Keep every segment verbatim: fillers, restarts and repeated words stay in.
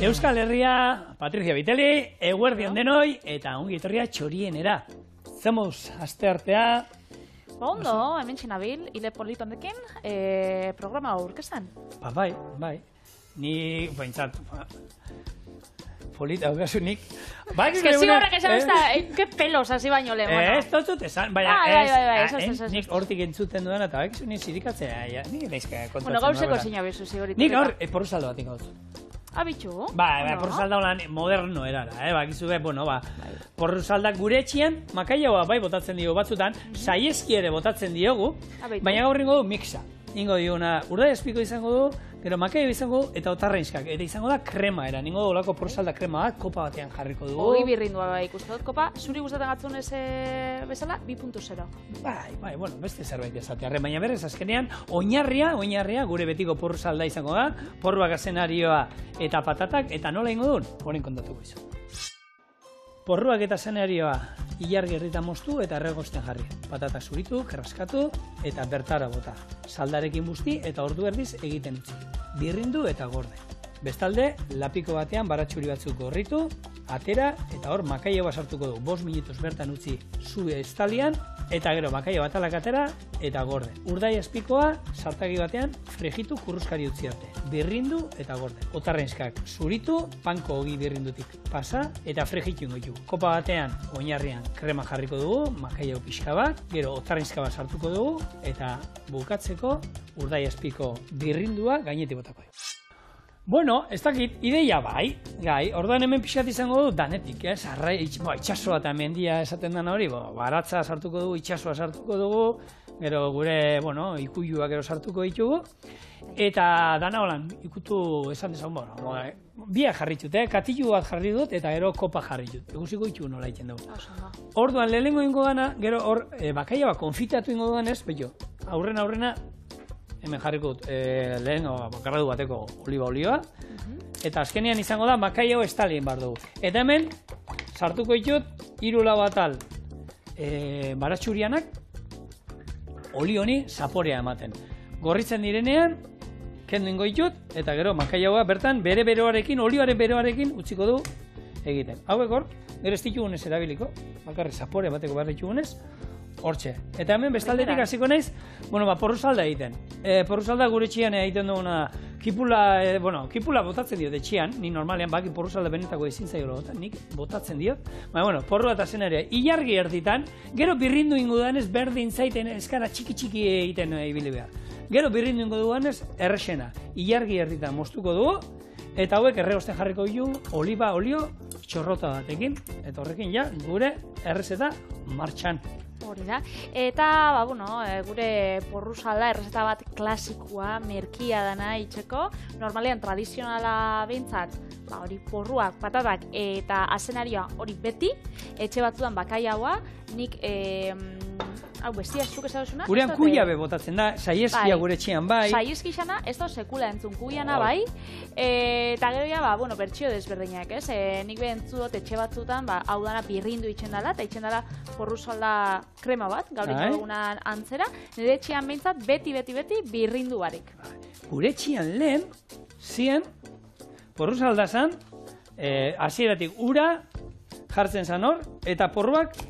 Euskal Herria, Patricia Viteli, eguerdion denoi, eta ongi etorria txorienera. Zemuz, aste artea. Ondo, hemen txinabil, hile politondekin, eh, programa aurkezten. Ba, bai, bai. Ni, baintzat, polita, haugazunik. Ez que zigorrek esan ez da, que pelos hasi baino lehen. Ez dut esan, baina ez, nik hortik entzuten duena, eta baik zuni zirikatzea, nik daizka kontatzen. Bueno, gauzeko zina bezu zigoritu. Nik hor, porrusaldo bat ingo dut. Abitxu? Ba, porrusalda holan moderno erara, eh, bakizu be, bueno, ba, porrusaldak gure etxian, makaiagoa bai botatzen diogu batzutan, saieski ere botatzen diogu, baina gaur ingo du mixa. Ingo diona, urdai espiko izango du, gero makaio izango du, eta otarreinskak, eta izango da krema era, ningo du olako porrusalda krema bat, kopa batean jarriko dugu. Ogi birrindua bai ikusten dut, kopa, zuri gustatzen gatzun ez bezala, bi puntu zero. Bai, bai, bueno, beste zerbait esatearren, baina berrez azkenean, oinarria, oinarria, gure betiko porrusalda izango da, porruak azenarioa eta patatak, eta nola ingo duen, horin kontatuko izu. Porruak eta zenarioa ilargi herrita moztu eta erregosten jarri. Patatak zuritu, kerraskatu eta bertara bota. Saldarekin busti eta ordu erdiz egiten utzi. Birrindu eta gorde. Bestalde, lapiko batean baratxuri batzuk gorritu, atera eta hor makaio bat sartuko du. Bost minutuz bertan utzi zu estalian eta gero makaio batalak atera eta gorde. Urdai espikoa sartagi batean frijitu kurruskari utzi arte. Birrindu eta gorde. Otarreinskak zuritu, panko ogi birrindutik pasa eta frijitu ingo ditu. Kopa batean oinarrian krema jarriko dugu, makaio pixka bat, gero otarreinska bat sartuko dugu eta bukatzeko urdai espiko birrindua gainetik botako. Bueno, ez dakit, ideia bai, gai, orduan hemen pixat izango du danetik, ez, arrai, itxasoa eta mendia esaten dena hori, bo, baratza sartuko dugu, itxasoa sartuko dugu, gero gure, bueno, ikuiluak gero sartuko ditugu, eta dana holan, ikutu esan desan, bueno, biak jarritut, eh? Katilu bat jarri dut, eta gero kopa jarri dut, egusiko ditugu nola egiten dugu. Orduan, lehenengo ingo gana, gero hor, e, bakaia bat konfitatu ingo duan ez, bello, aurrena, aurrena, hemen jarriko dut lehen bakarradu bateko oliba olioa, eta azkenean izango da makaio estalien bar dugu. Eta hemen sartuko ditut hiru lau atal baratxurianak oli honi zaporea ematen. Gorritzen direnean, kendu ingo ditut, eta gero makaioa bertan bere beroarekin, olioaren beroarekin utziko du egiten. Hauek hor, gero ez ditugunez erabiliko, bakarri zapore bateko behar ditugunez, hortxe. Eta hemen bestaldetik hasiko naiz, bueno, ba, porrusalda egiten. E, porrusalda gure txian egiten duguna, kipula, e, bueno, kipula botatzen diot etxian, ni normalean baki porrusalda benetako ezin zailo botan, nik botatzen diot. Baina, bueno, porrua eta zen ere, ilargi erditan, gero birrindu ingo dudanez berdin zaiten eskara txiki-txiki egiten ibili behar. Gero birrindu ingo dudanez errexena, ilargi erditan moztuko dugu, eta hauek erregosten jarriko ditu, oliba, olio, txorrota batekin, eta horrekin ja, gure errezeta martxan. Hori da. Eta, ba, bueno, gure porrusalda errezeta bat klasikoa, merkia dana itxeko. Normalean tradizionala behintzat, ba, hori porruak, patatak eta azenarioa hori beti, etxe batzudan bakaiagoa, nik, e, hau, bestia zuk ezagusuna? Gurean kuia be botatzen da, saieskia gure etxean bai. Saieski xana, ez da sekula entzun kuiana bai, eta gero ja, ba, bueno, bertxio desberdinak, ez? Nik behentzu dut etxe batzutan, ba, hau dana birrindu itxen dela, eta itxen dela porrusalda krema bat, gaur ito dugunan antzera, nire etxean behintzat beti, beti, beti birrindu barik. Gure etxean lehen, zien, porrusalda zan, hasieratik ura jartzen zan hor, eta porruak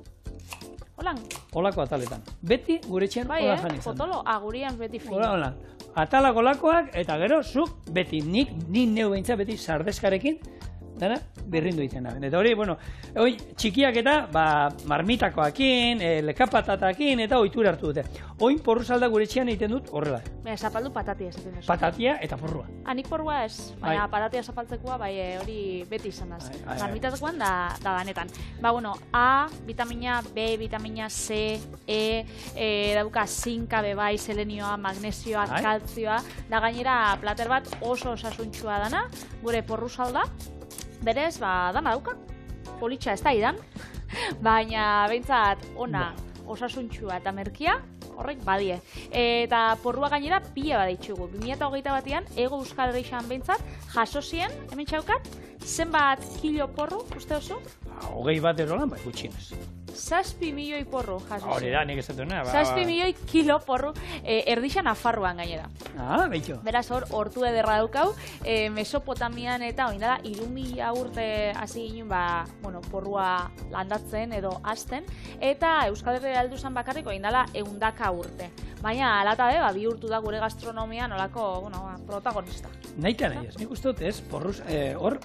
Holan. Olako ataletan. Beti gure etxean hola jan izan. Potolo, agurian beti fin. Hola, hola. Atalak olakoak, eta gero, zuk beti, nik, nik neu behintza beti sardeskarekin, dana, birrindu egiten da. Eta hori, bueno, hori txikiak eta, ba, marmitakoakin, e, lekapatatakin, eta ohitura hartu dute. Oin porrusalda gure etxean egiten dut horrela. Baina, zapaldu patatia esaten duzu. Patatia eta porrua. Anik porrua ez, baina patatia zapaltzekoa, bai, hori beti izan daz. Marmitatakoan da, da banetan. Ba, bueno, A, vitamina, B, vitamina, C, E, e dauka zinka, bebai, selenioa, magnesioa, kaltzioa, da gainera plater bat oso osasuntxua dana, gure porrusalda. Berez, ba, dana dauka, politxa ez da idan, baina behintzat ona osasuntxua eta merkia, horrek badie. Eta porrua gainera pila baditxugu. bi mila hogeita batean, Ego Euskal Herrian behintzat, jaso zien, hemen txaukat, zenbat kilo porru, uste oso? Hogei bat erolan, bai, gutxienez. zazpi milioi porru jaso. Hori da, nik esatu nahi. Zazpi milioi kilo porru erdixan Nafarroan gainera. Ah, behitxo. Beraz hor, hortu ederra daukau, Mesopotamian eta oindala, iru mila urte hasi ginen, ba, bueno, porrua landatzen edo hasten, eta Euskal Herria heldu zen bakarrik oindala eundaka urte. Baina, alata be, ba, bihurtu da gure gastronomia nolako, bueno, protagonista. Naika nahi ez, nik uste dut ez, porruz, hor,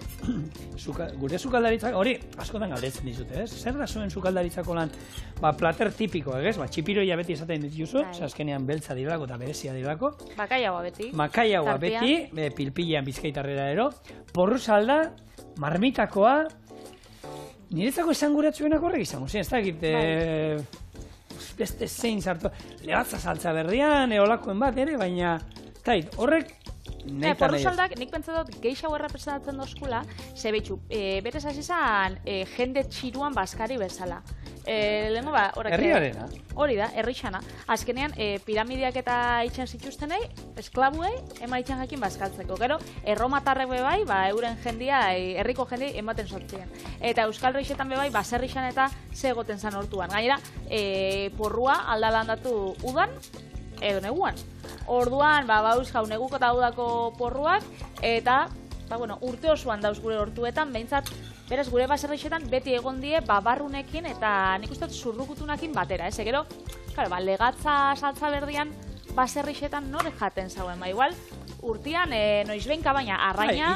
gure sukaldaritzak, hori, askotan galdetzen dizute, ez? Zer da zuen sukaldaritzako lan, ba, plater tipiko, ez? Ba, txipiroia beti esaten dituzu, azkenean beltza direlako eta berezia direlako. Makaiagoa beti. Makaiagoa beti, pilpilean bizkaitarrera ero. Porruz alda, marmitakoa, niretzako esanguratsuenak horrek izango, zen, ez da egit, beste zein zartu, lebatza saltza berdian, eolakoen bat ere, baina, tait, horrek, Eh, porruzaldak, nik pentsa dut geixau errepresentatzen dozkula, ze betxu, e, betez hasi zan e, jende txiruan baskari bezala. E, Lehenko ba, horrek... Herriarena. Hori da, herrixana. Azkenean, e, piramideak eta itxan zituztenei, esklabuei, ema itxan jakin bazkaltzeko. Gero, erromatarrek bebai, ba, euren jendia, herriko jendei ematen sortzien. Eta Euskal Reixetan bebai, baserrixan eta zegoten zan hortuan. Gainera, e, porrua aldala handatu udan, edo neguan. Orduan, ba, bauz jau neguko eta udako porruak, eta, ba, bueno, urte osoan dauz gure hortuetan, behintzat, beraz, gure baserrixetan beti egon die babarrunekin eta nik uste dut zurrukutunakin batera, ez? Gero, claro, ba, legatza saltza berdian baserrixetan nore jaten zauen, ba, igual, urtian, e, noizbenka, baina arraina...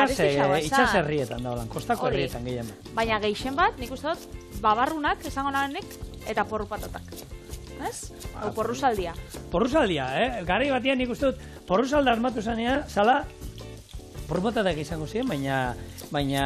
Itxas herrietan da, holan, kostako herrietan gehien. Baina geixen bat, nik uste dut, babarrunak, esango nabenek, eta porru patatak. Ez? Hau, porruzaldia. Porruzaldia, eh? Garai batian nik uste dut, porruzalda armatu zanea, zala, porru patatak izango ziren, baina, baina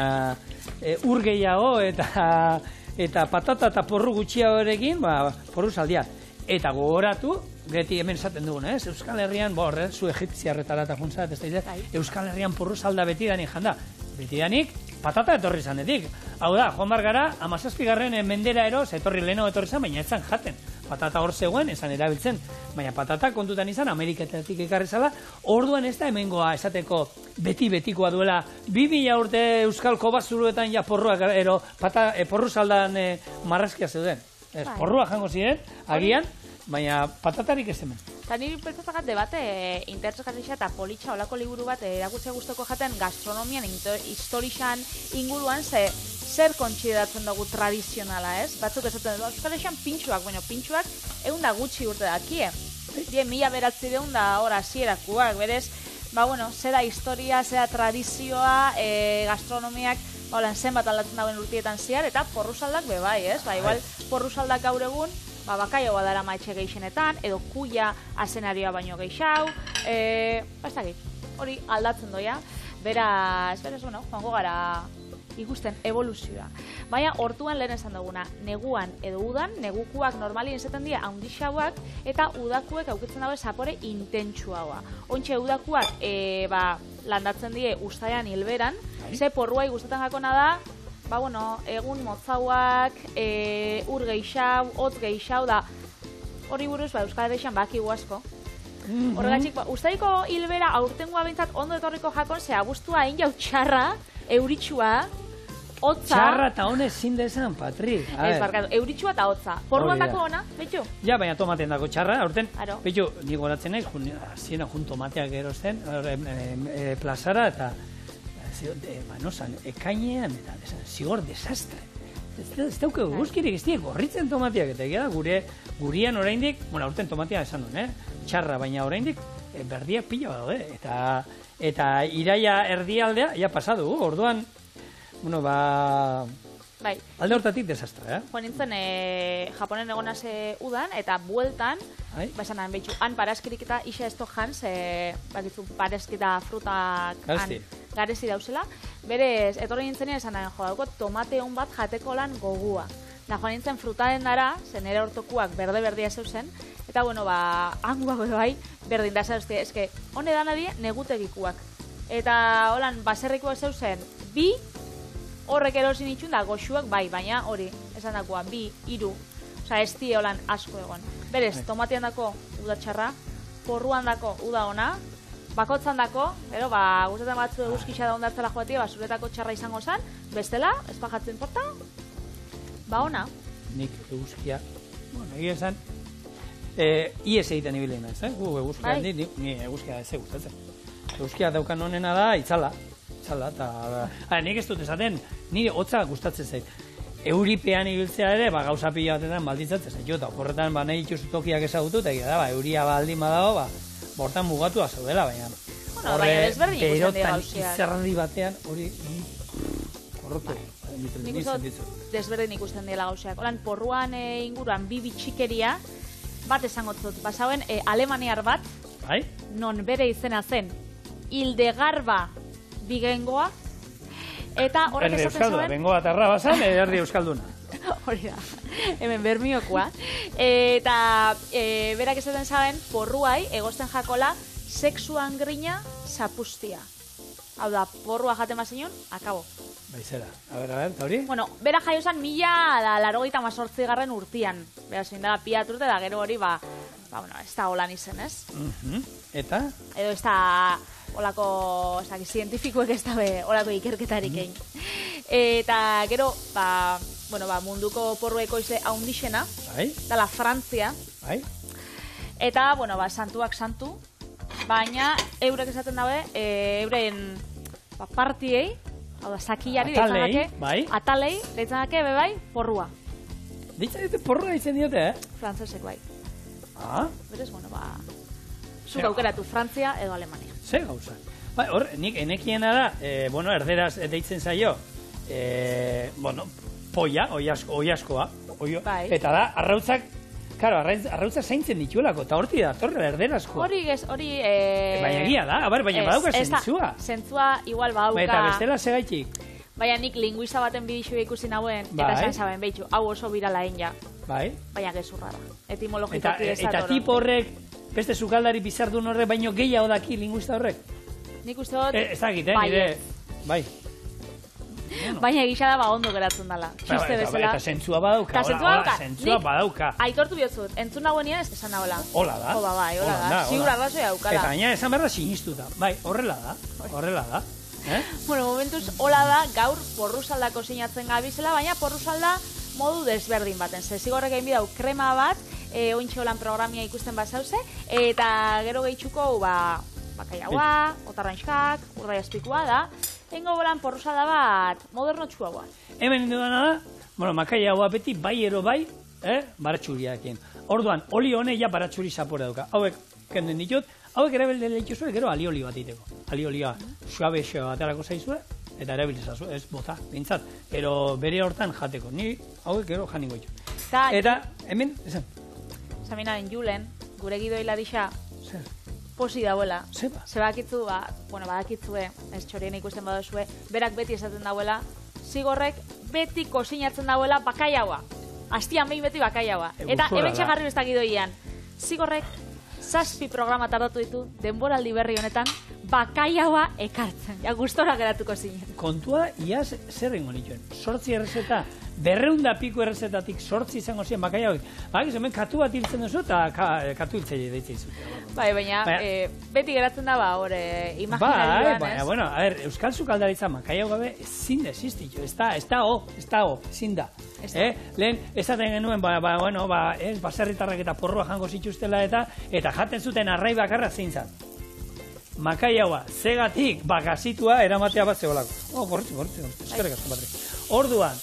e, ur gehiago eta, eta patata eta porru gutxiagorekin, ba, porruzaldia. Eta gogoratu, beti hemen esaten dugun, ez? Euskal Herrian, bo, horre, zu egipziarretara eta juntzat, ez da, Euskal Herrian porruzalda betidanik janda. Betidanik, patata etorri zanetik. Hau da, joan bar gara, amazazpigarren mendera eroz, etorri leheno etorri zan, baina etzan jaten. Patata hor zegoen, esan erabiltzen, baina patata kontutan izan, Ameriketatik ekarri zala, orduan ez da hemengoa esateko beti-betikoa duela, bi mila urte Euskal Kobazuruetan ja porruak ero, pata, e, porru saldan e, marrazkia zeuden. Ez, porrua jango ziren, agian, baina patatarik ez hemen. Eta niri pentsatzen debate e, interesgarria eta politxa olako liburu bat erakutzea guztoko jaten gastronomian, historixan inguruan, ze zer kontsideratzen dugu tradizionala, ez? Batzuk esaten dugu, Euskal Herrian pintxuak, baina pintxuak egun da gutxi urte dakie. Die, mila beratzi deun da hor hasierakoak, berez, ba, bueno, zera historia, zera tradizioa, e, gastronomiak, ba, holan zenbat aldatzen dauen urtietan ziar, eta porruzaldak bebai, ez? Ba, igual, porruzaldak gaur egun, ba, bakaioa dara maitxe geixenetan, edo kuia azenarioa baino geixau, e, ba, ez dakit, hori aldatzen doia, beraz, beraz, bueno, joango gara ikusten evoluzioa. Baina, hortuan lehen esan duguna, neguan edo udan, negukuak normalien izaten dira handixauak, eta udakuek aukitzen dago zapore intentsuagoa. Ontxe, udakuak e, ba, landatzen die ustaian hilberan, ze porruai gustatzen jakona da, ba, bueno, egun motzauak, e, ur geixau, hotz geixau, da, hori buruz, ba, Euskal Herrian bakigu asko. Mm-hmm. Horregatik, ba, ustaiko hilbera aurtengoa bintzat ondo etorriko jakon, ze abuztua egin jau txarra, euritxua, hotza... Txarra eta honez zindezan, Patri. Ez, barkatu, euritxua eta hotza. Porruan dako ona, betxu? Ja, baina tomaten dako txarra, aurten, betxu, nik goratzen nahi, ziena jun tomateak erosten, plazara, eta, ba, nozan, ekainean, eta, zigor, desastre. Ez dauke guzkirik, ez diek gorritzen tomateak, eta egia da, gure, gurian oraindik, bueno, aurten tomatea esan duen, eh? Txarra, baina oraindik, berdiak pila daude, eta, eta iraia erdialdea, ja pasadu, orduan, bueno, ba... Bai. Alde hortatik desastre, eh? Joan nintzen, e, Japonen egonaz udan, eta bueltan, bai? Ba, esan nahen, behitxu, han parazkirik eta isa esto jans, e, bakizu, parazkita frutak han garezi dauzela. Berez, etorri nintzenean esan nahen, jo, dauko tomate hon bat jateko lan gogua. Da, joan nintzen frutaren dara, zen ere hortokuak berde-berdia zeuzen, eta, bueno, ba, hanguak bai, berdin da zauzti, eske, hone dan adie, negutegikuak. Eta, holan, baserrikoak zeuzen, bi, horrek erosin itxun da, goxuak bai, baina hori, esan dakoa, bi, iru, oza, ez die holan asko egon. Berez, tomatean dako uda txarra, porruan dako uda ona, bakotzan dako, ero, ba, gustatzen batzu eguzkixa da ondartzela joatia, ba, zuretako txarra izango zen, bestela, ez bajatzen porta, ba, ona. nik eguzkia, bueno, egia esan, ies egiten ibili naiz, eh? Gu eguzkia, ni eguzkia ez gustatzen. Eguzkia daukan honena da, itzala, itzala, eta nik ez dut esaten, nire hotza gustatzen zait. Euripean ibiltzea ere, ba, gauza pila batetan balditzatzen zait, eta horretan, ba, nahi itxuzu tokiak ezagutu, eta egia da, ba, euria baldin badago, ba, bortan mugatua zaudela, baina. Bueno, baina desberdin ikusten dira gauziak. Berotan izerdi batean, hori, korrotu. Nik uste desberdin ikusten dira gauziak. Horan, porruan inguruan, bi bitxikeria, bat esango dut, basauen, alemaniar bat, non bere izena zen, Hildegarba Bigengoa, eta horrek esaten zuen... Bengoa tarra bazan, erdi euskalduna. Hori da, hemen bermiokoa. Eta berak esaten zaben, porruai, egosten jakola, sexuan grina zapustia. Hau da, porrua jaten bazinun, akabo. Baizera, a ber, a ber, eta hori? Bueno, bera jaio zen mila da larogeita mazortzi garren urtian. Bera zein da, piaturte, da gero hori, ba, ba, bueno, ez da holan izen, ez? Eta? Edo ez da... olako, ez dakit, zientifikuek ez dabe olako ikerketarik egin. Eta gero, ba, bueno, ba, munduko porru ekoizle haundixena, dala Frantzia. Eta, bueno, ba, santuak santu, baina eurek esaten dabe, euren ba, partiei, hau da, sakillari, atalei, bai? Atalei, deitzen dake, bebai, porrua. Deitzen dute porrua ditzen diote, eh? Frantzesek, bai. Ah? Berez, bueno, ba, zuk aukeratu, Frantzia edo Alemania. Ze gauza. Ba, hor, nik enekiena da, e, bueno, erderaz deitzen zaio, e, bueno, poia, oiasko, oiaskoa, oio, bai. Eta da, arrautzak, karo, arrautzak zaintzen dituelako, eta horti da, torre erderazkoa. Hori, hori... E... Baina egia da, abar, baina badauka zentzua. Zentzua igual badauka... Ba, eta bestela segaitik. Baina nik linguiza baten bidixo ikusi nagoen, bai. Eta esan zaben, behitxu, hau oso birala egin ja. Bai. Baina gezurra da, etimologikoki ez da. Eta tipo horrek, beste sukaldari bizardun horrek, baino gehiago daki linguista horrek? Nik uste dut... Ez dakit, eh, nire... Bai. Baina egisa da ba ondo geratzen dela. Txiste bezala. Eta zentzua badauka. Eta zentzua badauka. Zentzua badauka. Aitortu bihotzut, entzun nagoen ez esan nagoela. Hola da. Hola bai, hola da. Sigur arrazoia daukala. Eta baina esan behar da sinistuta. Bai, horrela da. Horrela da. Bueno, momentuz, hola da, gaur porruzaldako sinatzen gabizela, baina porruzalda modu desberdin baten. Ze zigorrek egin bidau krema bat, ointxe holan programia ikusten bat zauze, eta gero gehitxuko, ba, bakaiagoa, otarranxkak, urdai azpikua da, engo bolan porruzalda bat moderno txuagoa. Hemen indudana da, bueno, makaiagoa beti bai ero bai, eh, baratxuriakin. Orduan, oli hone ja baratxuri zapore dauka. Hauek, kenden ditut, hauek erabelde lehituzue, gero alioli bat iteko. Aliolia suabe xo baterako zaizue, eta erabilizazu, ez bota, bintzat. Ero bere hortan jateko, ni hauek gero janingo itxu. Eta, hemen, esan? Zaminaren Julen, gure gido hilarixa, posi dauela. Zeba? Zebakitzu, ba, bueno, badakitzue, ez txorien ikusten badozue, berak beti esaten dauela, zigorrek beti kosinatzen dauela bakaiagoa. Astian behin beti bakaiagoa. Eta hemen txagarri bestak gidoian, zigorrek zazpi programa tardatu ditu denboraldi berri honetan bakaiagoa ekartzen. Ja, gustora geratuko zinen. Kontua, iaz zer ingo nituen. Sortzi errezeta, berreunda piko errezetatik sortzi izango ziren bakaiagoik. Ba, hemen katu bat hiltzen duzu eta katu hiltzei deitzen zuten. Bai, baina beti geratzen da, ba, hor, imaginarioan, ez? Bai, baina, bueno, a ver, Euskal Sukaldaritza makaiago gabe ezin da existitu. Ez da, ez da, o, ez da, o, ezin da. Lehen, ezaten genuen, ba, bueno, ba, ez, baserritarrak eta porroa jango zituztela eta, eta jaten zuten arrai bakarra zeintzat. Makaiagoa, zegatik, bagazitua eramatea bat zeolako. Oh, gortzi, gortzi, gortzi, eskerrik asko, Patri. Orduan,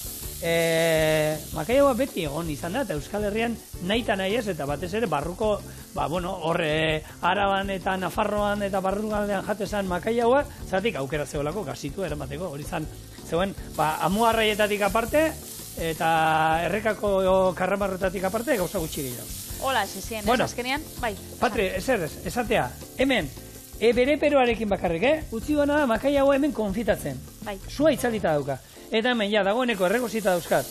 makaiagoa beti egon izan da, eta Euskal Herrian nahi eta nahi ez, eta batez ere barruko, ba, bueno, horre, Araban eta Nafarroan eta barrugaldean jatezan makaiagoa, zatik aukera zeolako gazitua eramateko, hori zan, zeuen, ba, amuarraietatik aparte, eta errekako karramarretatik aparte, gauza gutxi gehiago. Hola, ez ezien, ez azkenean, bai. Patri, ezer ez, esatea, hemen, E bere peroarekin bakarrik, eh? Utzi duena da, makaiagoa hemen konfitatzen. Bai. Sua itzalita dauka. Eta hemen, ja, dagoeneko erregozita dauzkat.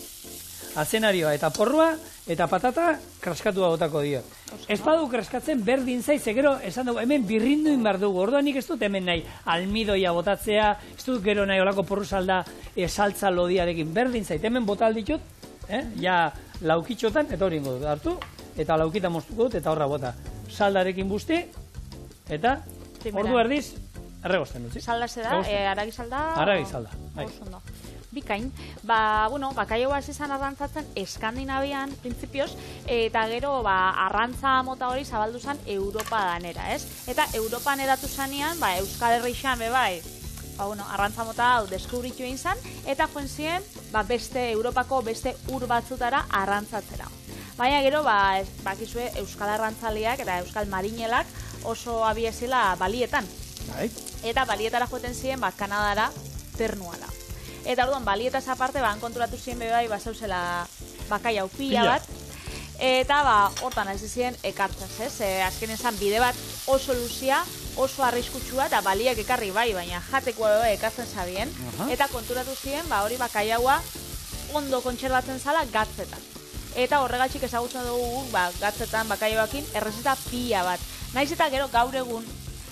Azenarioa eta porrua eta patata kraskatua botako dio. Ez badu kraskatzen berdin zaiz, gero esan dugu, hemen birrinduin behar dugu. Orduan nik ez dut hemen nahi almidoia botatzea, ez dut gero nahi olako porru salda e, saltza lodiarekin berdin zait. Hemen botal ditut, eh? Ja, laukitxotan, eta hori ingo dut hartu, eta laukita moztuko dut, eta horra bota. Saldarekin busti, eta ordu erdiz erregozten dut. Salda ze da, aragi salda? Aragi salda, bai. bikain. Ba, bueno, bakailaoa hasi zen arrantzatzen Eskandinavian, printzipioz, eta gero, ba, arrantza mota hori zabaldu zen Europa danera, ez? Eta Europan eratu zanean, ba, Euskal Herrixan, be bai, ba, bueno, arrantza mota hau deskubritu egin zen, eta joan ziren, ba, beste, Europako beste ur batzutara arrantzatzera. Baina gero, ba, bakizue Euskal Arrantzaleak eta Euskal Marinelak oso abiezila balietan. Bai. Eta balietara joeten ziren, ba, Kanadara ternuala. Eta orduan, balietaz aparte, ba, konturatu ziren bebai, ba, zauzela bakaia upila bat. Eta, ba, hortan ez ziren ekartzaz, ez? E, azken esan bide bat oso luzia, oso arriskutsua, eta baliak ekarri bai, baina jatekoa bebai ekartzen zabien. Uh -huh. Eta konturatu ziren, ba, hori bakaiaua ondo kontserbatzen zala gatzetan. Eta horregatxik ezagutzen dugu, ba, gatzetan bakaiauakin errezeta pila bat. Naiz eta gero gaur egun,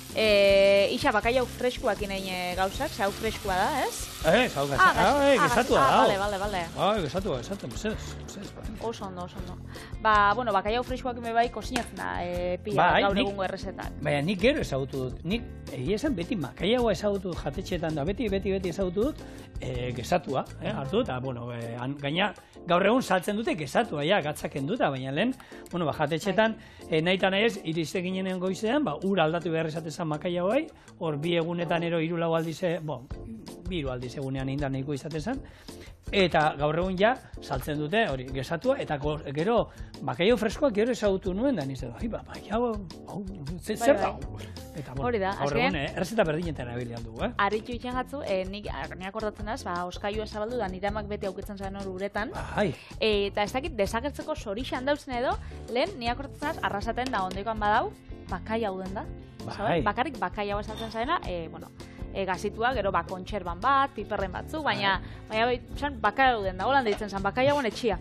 E, isa bakaiau freskuakin egin gauzak, hau freskua da, ez? Ez, hau gesatua da. Bale, bale, bale. Hau gesatua, gesatua, mesedez. Oso ondo, oso ondo. Ba, bueno, bakaiau freskuakin bebai kosinatzen da, e, pila gaur egungo errezetan. Baina nik gero ezagutu dut, nik egia esan beti bakaiaua ezagutu dut jatetxeetan da, beti, beti, beti ezagutu dut e, gesatua, eh, hartu dut, bueno, e, gaina gaur egun saltzen dute gesatua, ja, gatzaken duta, baina lehen, bueno, ba, jatetxeetan, e, nahi eta nahi ez, irizte ginenen goizean, ba, ura aldatu behar esatezan bakaiauai, hor bi egunetan ero hiru lau aldize, bon, bi hiru aldiz egunean egin da nahiko izatezan, eta gaur egun ja, saltzen dute, hori, gesatua, eta gero, bakaiau freskoak gero ezagutu nuen, da nizte, bai, bakaiau, zer da, eta, bueno, gaur egun, errezeta berdinetan erabilian dugu, eh? Arritxu itxen jatzu, nik akordatzen az, ba, oskailua zabaldu da, nire amak beti auketzen zaren hor uretan, eta ez dakit, desagertzeko sorixan dauzen edo, lehen, nire akordatzen az, arrasaten da, ondekoan badau, bakaiau den da. Bakarrik bakaiau esatzen zaena, bueno, gazitua, gero ba, kontxerban bat, piperren batzuk, baina bakaiau den da, holan deitzen zen, bakaiauen etxia.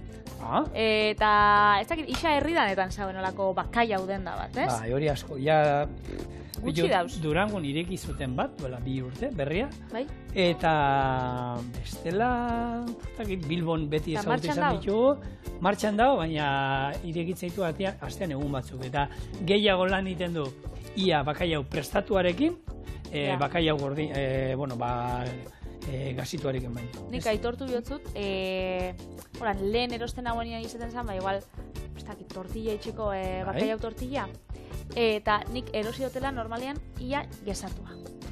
Eta, ez dakit, isa herridanetan zauen olako bakaiau den da bat, ez? Ba, hori asko, ja... Gutxi dauz. Durangon ireki zuten bat, duela bi urte, berria. Bai. Eta bestela, Bilbon beti ezagutu izan ditugu. Martxan dago, baina irekitzeitu astean egun batzuk. Eta gehiago lan egiten du, ia bakaiau prestatuarekin, bakaiau gordi, bueno, ba... gazituarekin baino. Nik aitortu bihotzut, lehen erosten nagoenean izaten zen, ba, igual, ez dakit, tortilla itxeko bakaiau tortilla, eta nik erosi dutela normalean ia gesatua.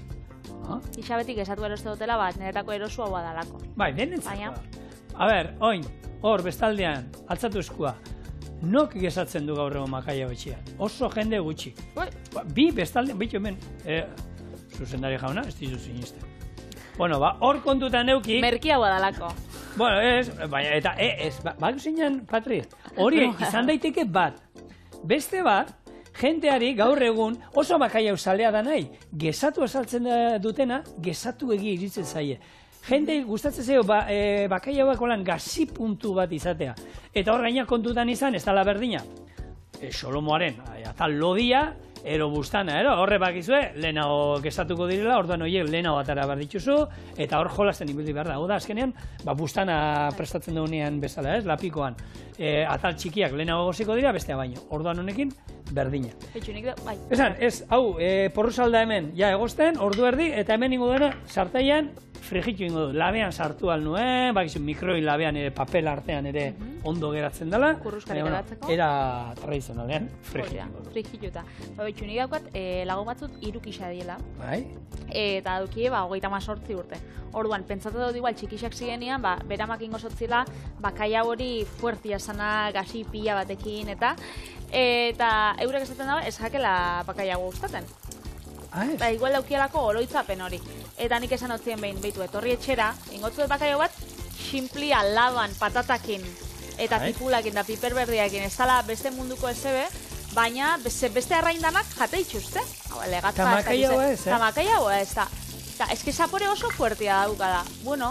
Isa beti gesatua eroste dutela, bat, niretako erosu hau badalako. Bai, denetzakoa. A ber, oin, hor, bestaldean, altzatu eskua, nok gesatzen du gaur egon bakaiau etxean? Oso jende gutxi. Bi bestaldean, bitu hemen, zuzendari jauna, ez dizu sinisten. Bueno, ba, hor kontutan neuki... Merkia badalako. Bueno, ez, baina, eta, ez, bak zinen, Patri, hori izan daiteke bat. Beste bat, jenteari gaur egun oso bakaiau zalea da nahi, gesatu esaltzen dutena, gesatu egi iritzen zaie. Jente gustatzen zaio bakaiauak olan gazi puntu bat izatea. Eta hor gaina kontutan izan, ez dala berdina. Solomoaren, atal lodia, ero bustana, ero, horre bakizue, lehenago gesatuko direla, orduan horiek lehenago atara behar dituzu, eta hor jolasten ibildi behar da. Oda, azkenean, bustana prestatzen dugunean bezala, ez, lapikoan. Atal txikiak lehenago goziko dira, bestea baino. Orduan honekin, berdina. Etxunik da, bai. Esan, ez, hau, porruzalda hemen, ja egosten, ordu erdi, eta hemen ingo dena, sartaian, frigitu ingo du. Labean sartu al nuen, bakizu, mikroin labean ere, papel artean ere, ondo geratzen dela. Kurruskari geratzeko. Era tradizionalean, frigitu. Frigitu eta. Txunik daukat, lagun batzut irukisa diela. Bai. Eta dukie, ba, hogeita mazortzi urte. Orduan, pentsatu dut igual txikixak zirenean, ba, beramak ingo zotzila, bakaia hori fuertia sana, gazi pila batekin, eta eta eurek esaten dago, ez jakela bakaia gustaten. Ah, ez? Ba, igual daukielako oloitzapen hori. Eta nik esan otzien behin, behitu, etorri etxera, ingotzu dut bakaia bat, simplia, laban, patatakin, eta tipulakin, da piperberdiakin, ez dala beste munduko ezebe, baina beste arraindanak jate itxuzte. Tamakaiaua ez, eh? Tamakaiaua ez da. Ez que zapore oso fuertia daukada. Bueno.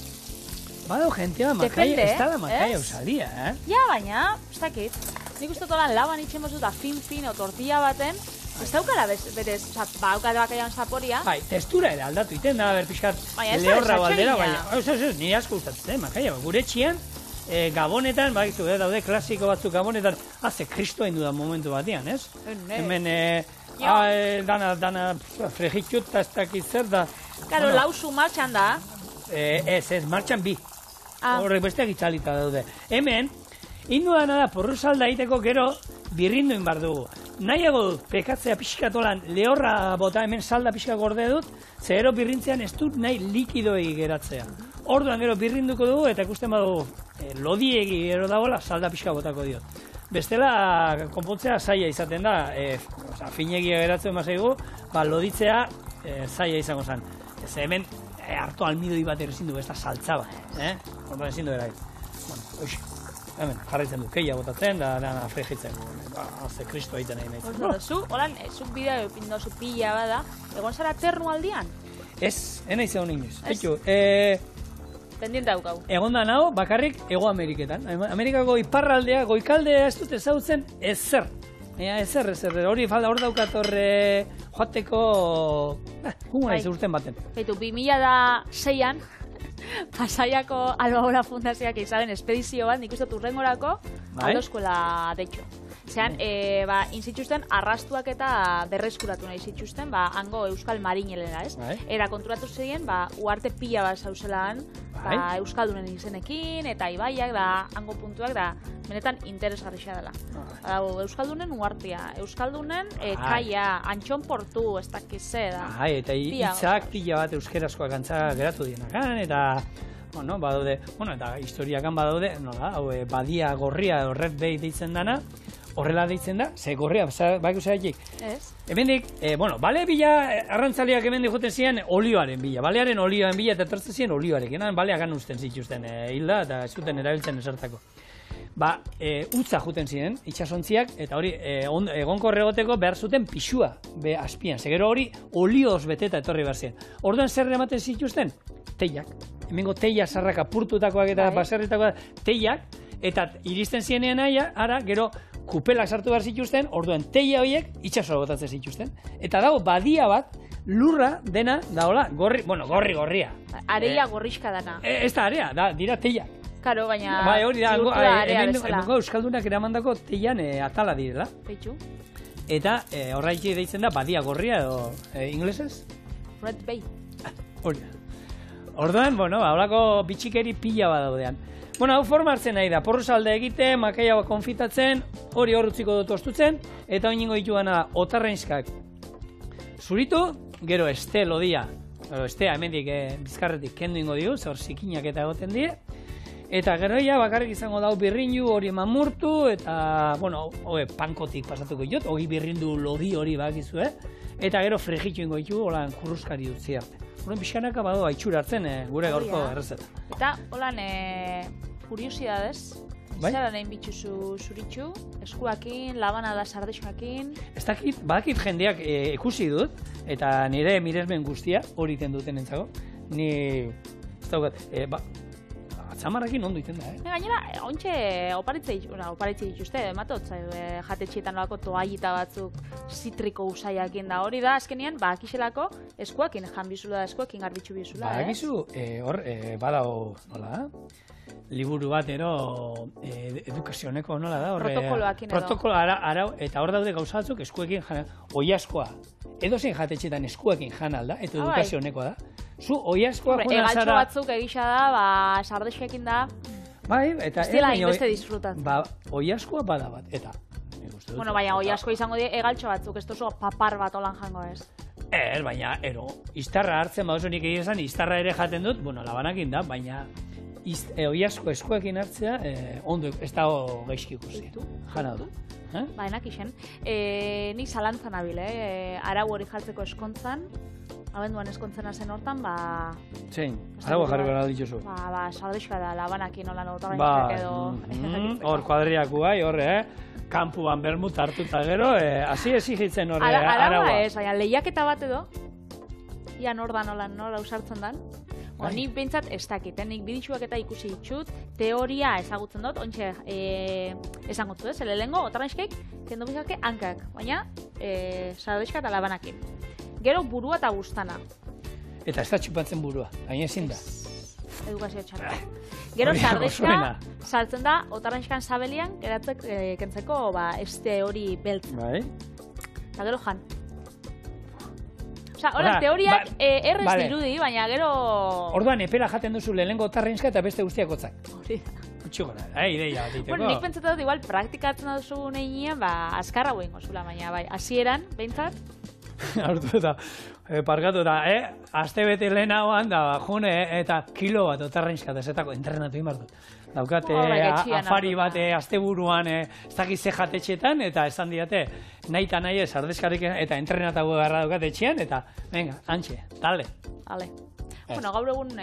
Bado gentea, ez da makaiau salia, eh? Ja, baina, ez dakit. Nik uste tolan laban itxen bozu da fin-fin o tortilla baten, ez daukara berez, ba, haukade bakaiaun zaporia. Bai, testura ere aldatu iten da, berpixkat, lehorra baldera, baina, ez, ez, ez, nire asko gustatzen, makaiau, gure txian, Gabonetan, bakizu, daude klasiko batzuk Gabonetan, haze kristo hindu da momentu batean, ez? Hemen, dana, dana, frejitxut, eta ez dakit zer da. Karo, lausu martxan da, ez, ez, martxan bi. Horrek besteak itzalita daude. Hemen, indu da porru salda egiteko gero birrindu inbar dugu. Nahiago dut, pekatzea pixkatolan lehorra bota hemen salda pixka gorde dut, ze gero birrintzean ez dut nahi likidoi geratzea. Orduan gero birrinduko dugu eta ikusten badugu lodiegi gero dagoela salda pixka botako diot. Bestela, konpontzea zaila izaten da, finegia geratzen mazaigu, loditzea zaila izango zen. Ez hemen harto almidoi bat ezin du, ez da saltza bat, ondoen ezin du erail. Hemen, jarraitzen du, keia botatzen, da dana fregitzen. Haze, kristo egiten nahi nahi. Zu, holan, zuk bidea epindu zu pila bada, egon zara ternu aldian? Ez, ena izan inoiz. Ez? Pendiente daukau. Egon da naho, bakarrik Ego Ameriketan. Amerikako iparraldea, goikaldea ez dut ezautzen ezer. Ezer, ezer, hori falda hor daukat horre joateko, jungo nahi urten baten. Beitu, bi mila da seian, Pasaiako Albaora Fundazioak izaren espedizio bat, nik uste urrengorako, aldo eskola deitxo. Zeran, inzitxusten arrastuak eta berreskuratu nahi zitxusten, hango Euskal Marinelera, ez? Era konturatu zeien, uarte pila bat zauzelaan, Euskaldunen izenekin, eta ibaiak, da hango puntuak, da benetan interesgarria dela. Euskaldunen uartia, Euskaldunen kaia, antxon portu, ez dakize, da. Eta hitzak pila bat euskerazkoak antza geratu dienakan, eta bueno, badaude, bueno, eta historiakan badaude, nola, badia gorria horret behi deitzen dana, horrela deitzen da, ze gorria, bak usatik. Ez. Hemendik, bueno, bale bila, arrantzaliak hemendik joten ziren olioaren bila, balearen olioaren bila eta etortzen ziren olioarekin, baleak gan usten zituzten hilda eta zuten erabiltzen esertako. Ba, utza juten ziren, itxasontziak, eta hori, egonko erregoteko behar zuten pixua, be azpian, ze gero hori olioz beteta etorri behar ziren. Orduan zer ematen zituzten? Teiak. Hemengo teia sarraka purtutakoak eta baserritakoak teiak, eta iristen zienean aia, ara, gero kupelak sartu behar zituzten, orduan teia horiek itxasoa botatzen zituzten. Eta dago, badia bat, lurra dena, daola, gorri, bueno, gorri gorria. Area gorrizka dana. Ez da area, da, dira teiak. Karo, baina hori da, hemengo euskaldunak eramandako teian atala direla. Peitxu. Eta horraiki deitzen da, badia gorria edo inglesez? Red Bay. Hori da. Orduan, bueno, haulako bitxikeri pila badaudean. Bueno, hau forma hartzen nahi da, porru salda egite, makaia bat konfitatzen, hori hor utziko dut ostutzen, eta oinengo dituana otarrainskak zuritu, gero este lodia, gero estea hemendik bizkarretik kendu ingo diu, zor zikinak eta egoten die, eta gero ja bakarrik izango dau birrindu hori mamurtu, eta, bueno, hoe, pankotik pasatuko ditut, hori birrindu lodi hori bakizu, eh? Eta gero fregitu ingo ditu, holan kurruskari dutzi arte. Horren pixkanaka badu haitxura hartzen gure gaurko errezeta. Eta, holan, kuriosidadez, zara nahin bitxuzu zuritxu, eskuakin, labana da sardexakin. Ez dakit, badakit jendeak ikusi dut, eta nire miresmen guztia hori iten duten entzago. Ni, ez daukat, atzamarrakin ondo iten da, eh? Gainera, ontxe oparitzei dituzte, ematot, jatetxietan olako toallita batzuk zitriko usaiakin da hori da, azkenean, bakiselako eskuakin, janbizula da eskuakin garbitzu bizula, eh? Bakizu, hor, badao, nola, liburu bat ero edukazioneko, nola da? Protokoloakin edo. Protokolo, eta hor daude gauza batzuk eskuekin jana, oiaskoa, edo zen jatetxetan eskuekin jana alda, eta edukazionekoa da. Zu, oiaskoa juna zara... Egaltxo batzuk egisa da, ba, sardexekin da. Bai, eta... Estila inbeste disfrutatzen. Ba, oiaskoa bada bat, eta... Bueno, baina oiasko izango die egaltxo batzuk, ez tozo papar bat olan jango ez. Er, baina, ero, iztarra hartzen, ba, oso nik egin esan, iztarra ere jaten dut, bueno, labanakin da, baina... Oiasko eskuekin hartzea, ondo, ez dago gaizki ikusi. Jana du. Ba, enak isen. Nik zalantzan abil, eh? Arau hori jartzeko eskontzan, abenduan eskontzena zen hortan, ba... Zein, arau jarri gara dituzu. Ba, ba, sardexka da, labanakin nola notabainak edo... Hor, kuadriaku bai, horre, eh? Kampuan bermut hartuta gero, hasi ezigitzen horre, araua. Araua ez, baina lehiaketa bat edo, ian hor da nola, nola usartzen dan. Nik behintzat ez dakit, nik biditxuak eta ikusi ditut, teoria ezagutzen dut, ontxe ezagutzen dut, zele lehenko, otarrainskek, kendo bizake hankak, baina sardexka eta labanakin. Gero burua eta guztana. Eta ez da txupatzen burua, baina ezin da. Edukazio txarra. Gero sardexka saltzen da, otarrainxkan sabelian, geratzek kentzeko este hori beltza. Bai. Eta gero jan. Osa, hola, teoriak errez dirudi, baina gero... Orduan, epera jaten duzu lehenengo otarrenska eta beste guztiak otzak. Hori da. Utxugora, eh, ideia bat iteko. Bueno, nik pentsatu dut, igual, praktikatzen duzu neinean, ba, azkarra guen gozula, baina, bai, hasieran, behintzat? Hortu eta, parkatu eta, eh, aste bete lehenagoan, da, june, eta kilo bat otarrenska, eta zetako, entrenatu imartu. Daukate, afari bat, aste buruan, ez dakiz ze jatetxetan, eta esan diate, nahi eta nahi ez, ardezkarik, eta entrenatago garra daukate etxean, eta, venga, antxe, talde. Ale. Bueno, gaur egun,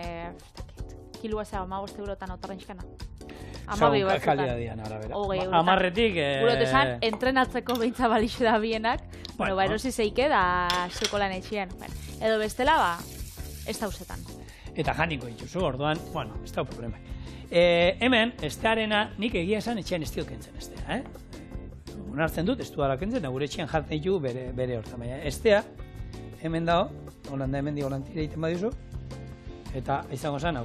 kilua zea, amabost eurotan otarrenskana. Amabi bat zutan. Kalidadian, arabera. Amarretik... Gurote esan, entrenatzeko behintza balixu da bienak, bueno, ba, erosi zeike da zuko lan etxean. Edo bestela, ba, ez dauzetan. Eta janiko dituzu, orduan, bueno, ez da problema. Hemen, estearena, nik egia esan etxean ez dio kentzen estea, eh? Unartzen dut, ez du ala kentzen, gure etxean jartzen ditugu bere hortan. Baina, estea, hemen dago, holanda hemen di holantira egiten badizu, eta izango zen hau.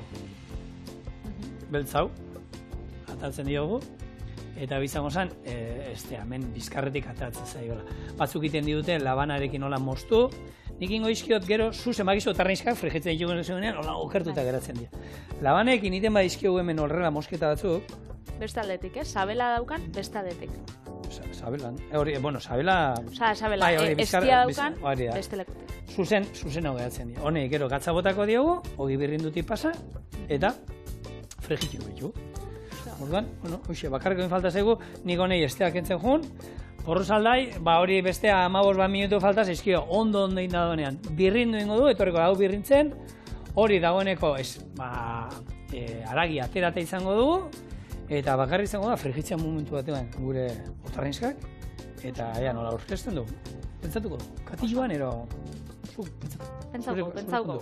Beltzau, ataltzen diogu, eta bizango zen, ez da, hemen bizkarretik atatzen zaiola. Batzuk iten didute, labanarekin hola moztu, nik ingo izkiot gero, zuzen bakizu otarrenskak, frigitzen ditugu zegoenean, hola okertuta geratzen dira. Labanekin iten badizkiogu hemen horrela mosketa batzuk. Bestaldetik, eh? Sabela daukan, bestaldetik. Sabelan, hori, bueno, sabela... Osa, sabela, estia daukan, bestelekutik. Zuzen, zuzen hau geratzen dira. Hone, gero, gatza botako diogu, hogi birrindutik pasa, eta frigitu ditu. Orduan, bueno, hoxe, bakarriko infalta zaigu, nik honei esteak entzen jun, porru saldai, ba hori bestea amabos bat minutu falta zaizkio, ondo ondo inda donean, birrindu ingo du, etorriko hau birrintzen, hori dagoeneko, ez, ba, e, aragi aterata izango dugu, eta bakarri izango da, frigitzen momentu batean gure otarrenskak, eta ea nola aurkezten dugu. Pentsatuko du, katilluan, ero... Pentsauko, pentsauko.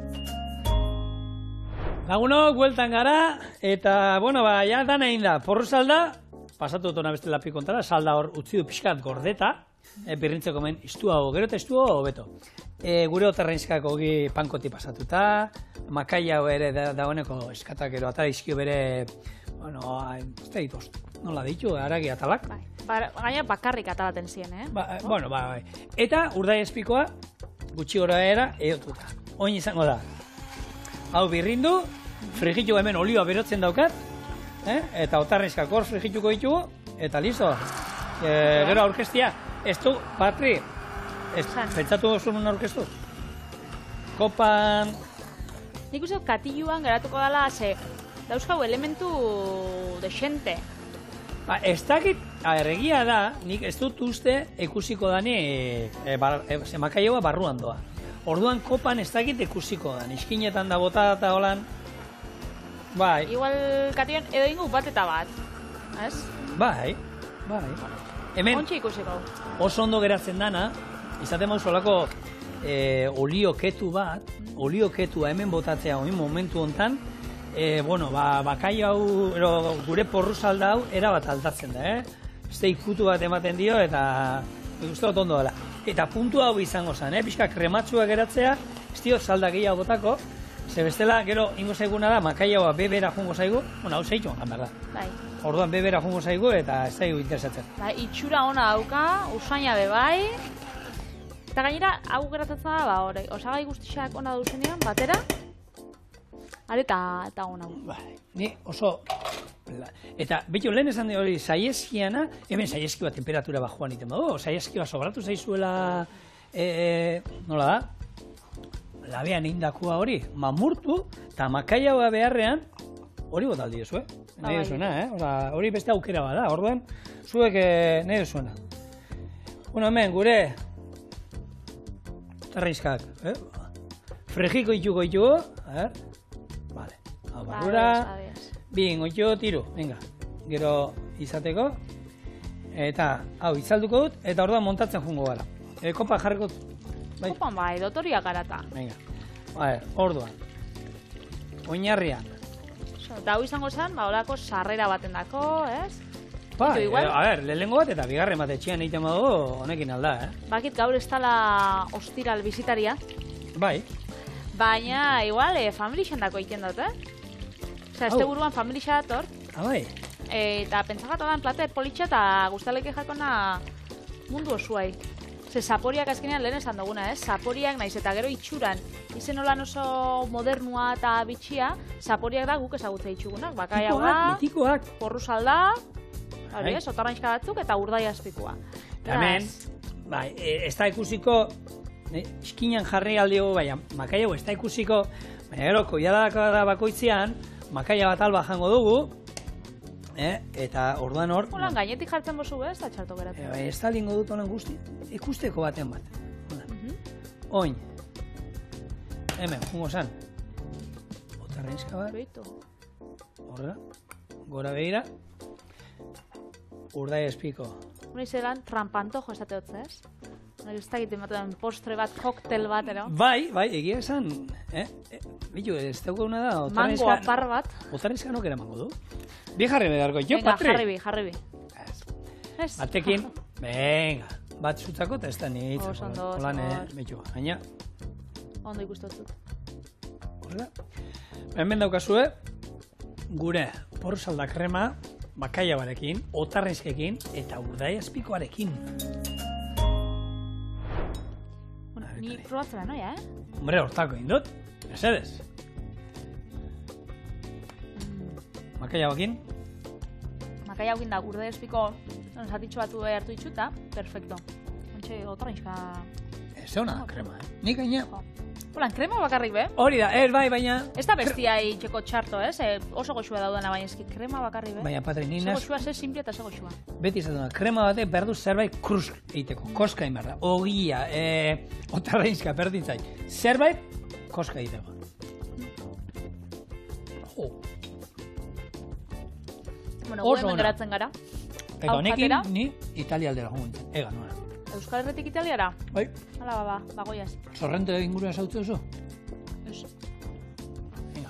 Lagunok, bueltan gara, eta, bueno, ba, ja, dana egin da, porru salda, pasatu dut ona beste lapi kontara, salda hor utzi du pixkat gordeta, e, birrintzeko men, iztuago, gero eta iztuago, beto. E, gure otarrenskak hogi pankoti pasatuta, makaia ere dagoeneko da eskatak gero atara izkio bere, bueno, ez da ditu, nola ditu, aragi atalak. Bai, ba, gaina bakarrik atalaten ziren, eh? Ba, oh? Bueno, ba, bai. Eta urdai espikoa, gutxi gora era, eotuta. Oin izango da. Hau birrindu, frigitu hemen olioa berotzen daukat, eh? Eta otarrenskak hor frigituko ditugu, eta listo. E, gero aurkestia, ez du, Patri, ez, pentsatu zuen aurkestu? Kopan... Nik uste katilluan geratuko dela, ze dauzkau elementu desente. Ba, ez dakit, erregia da, nik ez dut uste ikusiko dani e, bar, e, zemakaioa barruan doa. Orduan kopan ez dakit ikusiko da, iskinetan da bota eta holan. Bai. Igual katilluan edo ingu bat eta bat, ez? Bai, bai. Hemen, ontsi ikusiko. Oso ondo geratzen dana, izaten mauz olako e, olio ketu bat, olio ketua hemen botatzea oin momentu hontan, e, bueno, ba, bakai hau, ero, gure porru salda hau, era bat aldatzen da, eh? Beste ikutu bat ematen dio, eta uste dut ondo dela. Eta puntu hau izango zen, eh? Pixka krematsua geratzea, ez dio salda gehiago botako, ze bestela, gero, ingo zaiguna da, makai hau bebera jungo zaigu, bueno, hau zeitu, ganberda. Bai. Orduan bebera jungo zaigu, eta ez zaigu interesatzen. Bai, itxura ona dauka, usaina bebai, eta gainera, hau geratatzen da, ba, hori, osagai guztixak ona duzenean, batera, areta eta ona. Bai, ni oso... Eta, betio, lehen esan hori saieskiana, hemen saieski bat temperatura bajoan iten badu, saieski bat sobratu zaizuela, e, e, nola da? Labean indakua hori, mamurtu, eta makaiaua beharrean, hori bot aldi ezu, eh? Nahi dezuena, eh? Osa, hori beste aukera bada, orduan, zuek eh, nahi dezuena. Bueno, hemen, gure, tarrizkak, eh? Frejiko ituko ituko, a ver, vale, hau barrura, bien, oitio, tiro, venga, gero izateko, eta, hau, izalduko dut, eta orduan montatzen jungo gara. E, kopa jarriko dut. Bai. Kopan bai, dotoria garata. Venga, a orduan, oinarrian. Eta hau izango zen, ba, horako sarrera baten dako, ez? Ba, e, a ber, lehenengo bat eta bigarren bat etxean egiten badu, honekin alda, eh? Bakit gaur ez dala ostiral bizitaria. Bai. Baina, igual, e, familixan dako egiten dut, eh? Osea, este buruan familixa dator. Ah, bai. E, eta pentsakatu da, plate politxa eta guztaleke jakona mundu osuai. Ze zaporiak azkenean lehen esan duguna, ez? Zaporiak naiz eta gero itxuran, izen olan oso modernua eta bitxia, zaporiak da guk ezagutze itxugunak. Bakaia da, porru salda, hori ez, otarrainxka batzuk eta urdai azpikua. Hemen, bai, ez da ikusiko, eskinan jarri aldiogu, baina makaia ez da ikusiko, baina gero, koiadaka bakoitzean, makaia bat alba jango dugu, eta orduan hor... Holan, gainetik jartzen bozu, ez da txarto geratzen. Ez da lingo dut honen guzti, ikusteko baten bat. Oin, hemen, jungo zan, otarrainxka bat, horrela, gora behira, urdai espiko. Huna izelan, trampantojo ez dute hotze, ez? Ez da egiten batean postre bat, koktel bat, ero? Bai, bai, egia esan, eh? Bitu, ez daukaguna da, mango apar bat. Otarrainxka nok ere mango du. Bi jarri bedarko, jo, Patri? Venga, jarri bi, jarri bi. Batekin, venga, bat zutzako eta ez da nire hitzako. Osondo, osondo. Bitu, gaina. Ondo ikustotzut. Horrela. Hemen daukazue, gure porsalda krema, bakaia barekin, otarrainxkekin eta urdai azpikoarekin. Bueno, ni probatzera noia, eh? Hombre, hortako indut, mesedez. Makaia bakin? Makaia bakin da, urdai azpiko zatitxo batu hartu itxuta, perfecto. Ontxe, otarrainxka... Ez hona, krema, eh? Nik gaina... Holan, krema bakarrik be? Hori da, ez bai, baina... Ez da bestia itxeko txarto, ez? Oso goxua daudena, baina eski krema bakarrik be? Baina, Patri, ninaz... Ze goxua, ze simple eta ze goxua. Beti izatuna, krema batek behar du zerbait kruz egiteko, koska inberda. Ogia, otarrainxka, berdin zait. Zerbait, koska egiteko. Bueno, gu hemen geratzen gara. Eta honekin, ni Italia aldera jonguntzen. Ega, nola. Euskal Herretik Italiara? Bai. Hala, ba, ba, bagoiaz. Sorrento ingurua zautze oso? Ez. Venga.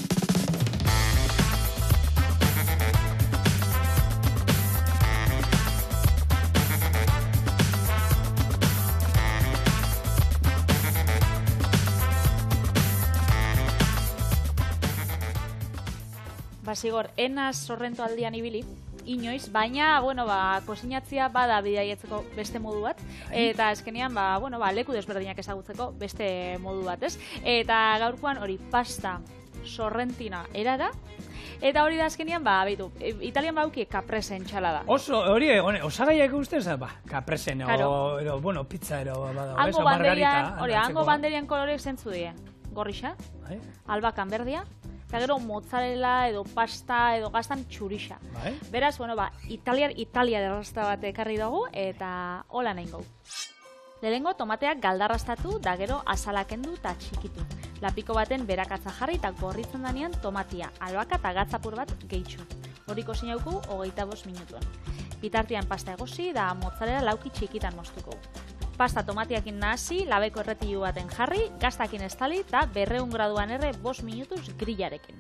Basigor, enaz Sorrento aldian ibili, inoiz, baina, bueno, ba, kosinatzia bada bidaietzeko beste modu bat, eta azkenean, ba, bueno, ba, leku desberdinak ezagutzeko beste modu bat, ez? Eta gaurkoan hori pasta sorrentina erara, eta hori da azkenean, ba, behitu, Italian bauki caprese entxalada. Oso, hori, osagaiak ustez, ba, capresen, o, ero, bueno, pizza, ero, bada, hango banderian, hori, hango banderian kolorek zentzu die, gorrixa, albakan berdia, eta gero mozzarella edo pasta edo gaztan txurixa. Bai. Beraz, bueno, ba, Italiar Italia derrasta bat ekarri dugu eta hola nahi gau. Lehenengo tomateak galdarrastatu da gero azalakendu eta txikitu. Lapiko baten berakatza jarri eta gorritzen danean tomatia, albaka eta gatzapur bat gehitxu. Hori kozinauku hogeita bost minutuen. Bitartian pasta egosi da mozzarella lauki txikitan moztuko. Pasta tomatiakin nahasi, labeko erretilu baten jarri, gaztakin estali eta berreun graduan erre bost minutuz grillarekin.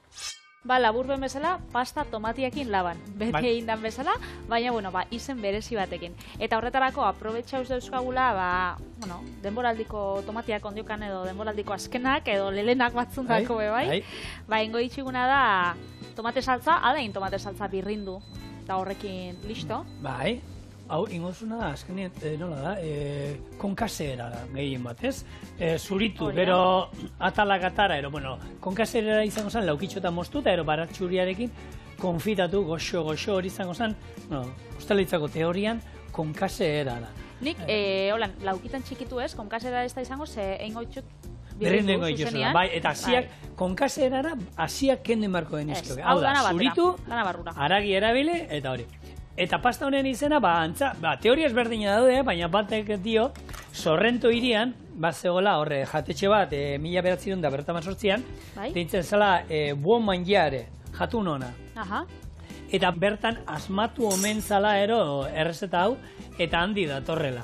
Ba, laburben bezala, pasta tomatiakin laban. Beti egin dan bezala, baina, bueno, ba, izen berezi batekin. Eta horretarako, aprobetxauz dauzkagula, ba, bueno, denboraldiko tomatiak ondiokan edo denboraldiko azkenak edo lelenak batzun dako be, bai? Ba, ingo ditxiguna da, tomate saltza, adain tomate saltza birrindu, eta horrekin listo. Bai. Hau, ingozuna, azkenien, nola da, konkaseera gehien bat, ez? Zuritu, gero atalak atara, ero, bueno, konkaseera izango zen, laukitxo eta moztuta, ero baratxuriarekin, konfitatu, goxo-goxo hori izango zen, no, ustalitzako teorian, konkaseera da. Nik, holan, laukitan txikitu ez, konkaseera ez da izango, ze eingo itxut, berrindu ingo itxuzuna, bai, eta asiak, konkaseerara, asiak kenden barko denizkio. Hau da, zuritu, aragi erabile, eta hori. Eta pasta honen izena, ba, antza, ba, teoria ezberdina daude, baina batek dio, Sorrento hirian, bat zegoela, horre, jatetxe bat, e, mila beratzerun da bertaman sortzian, deitzen zela, e, buon mangiare, jatun ona. Aha. Eta bertan asmatu omen zala ero errezeta hau, eta handi datorrela.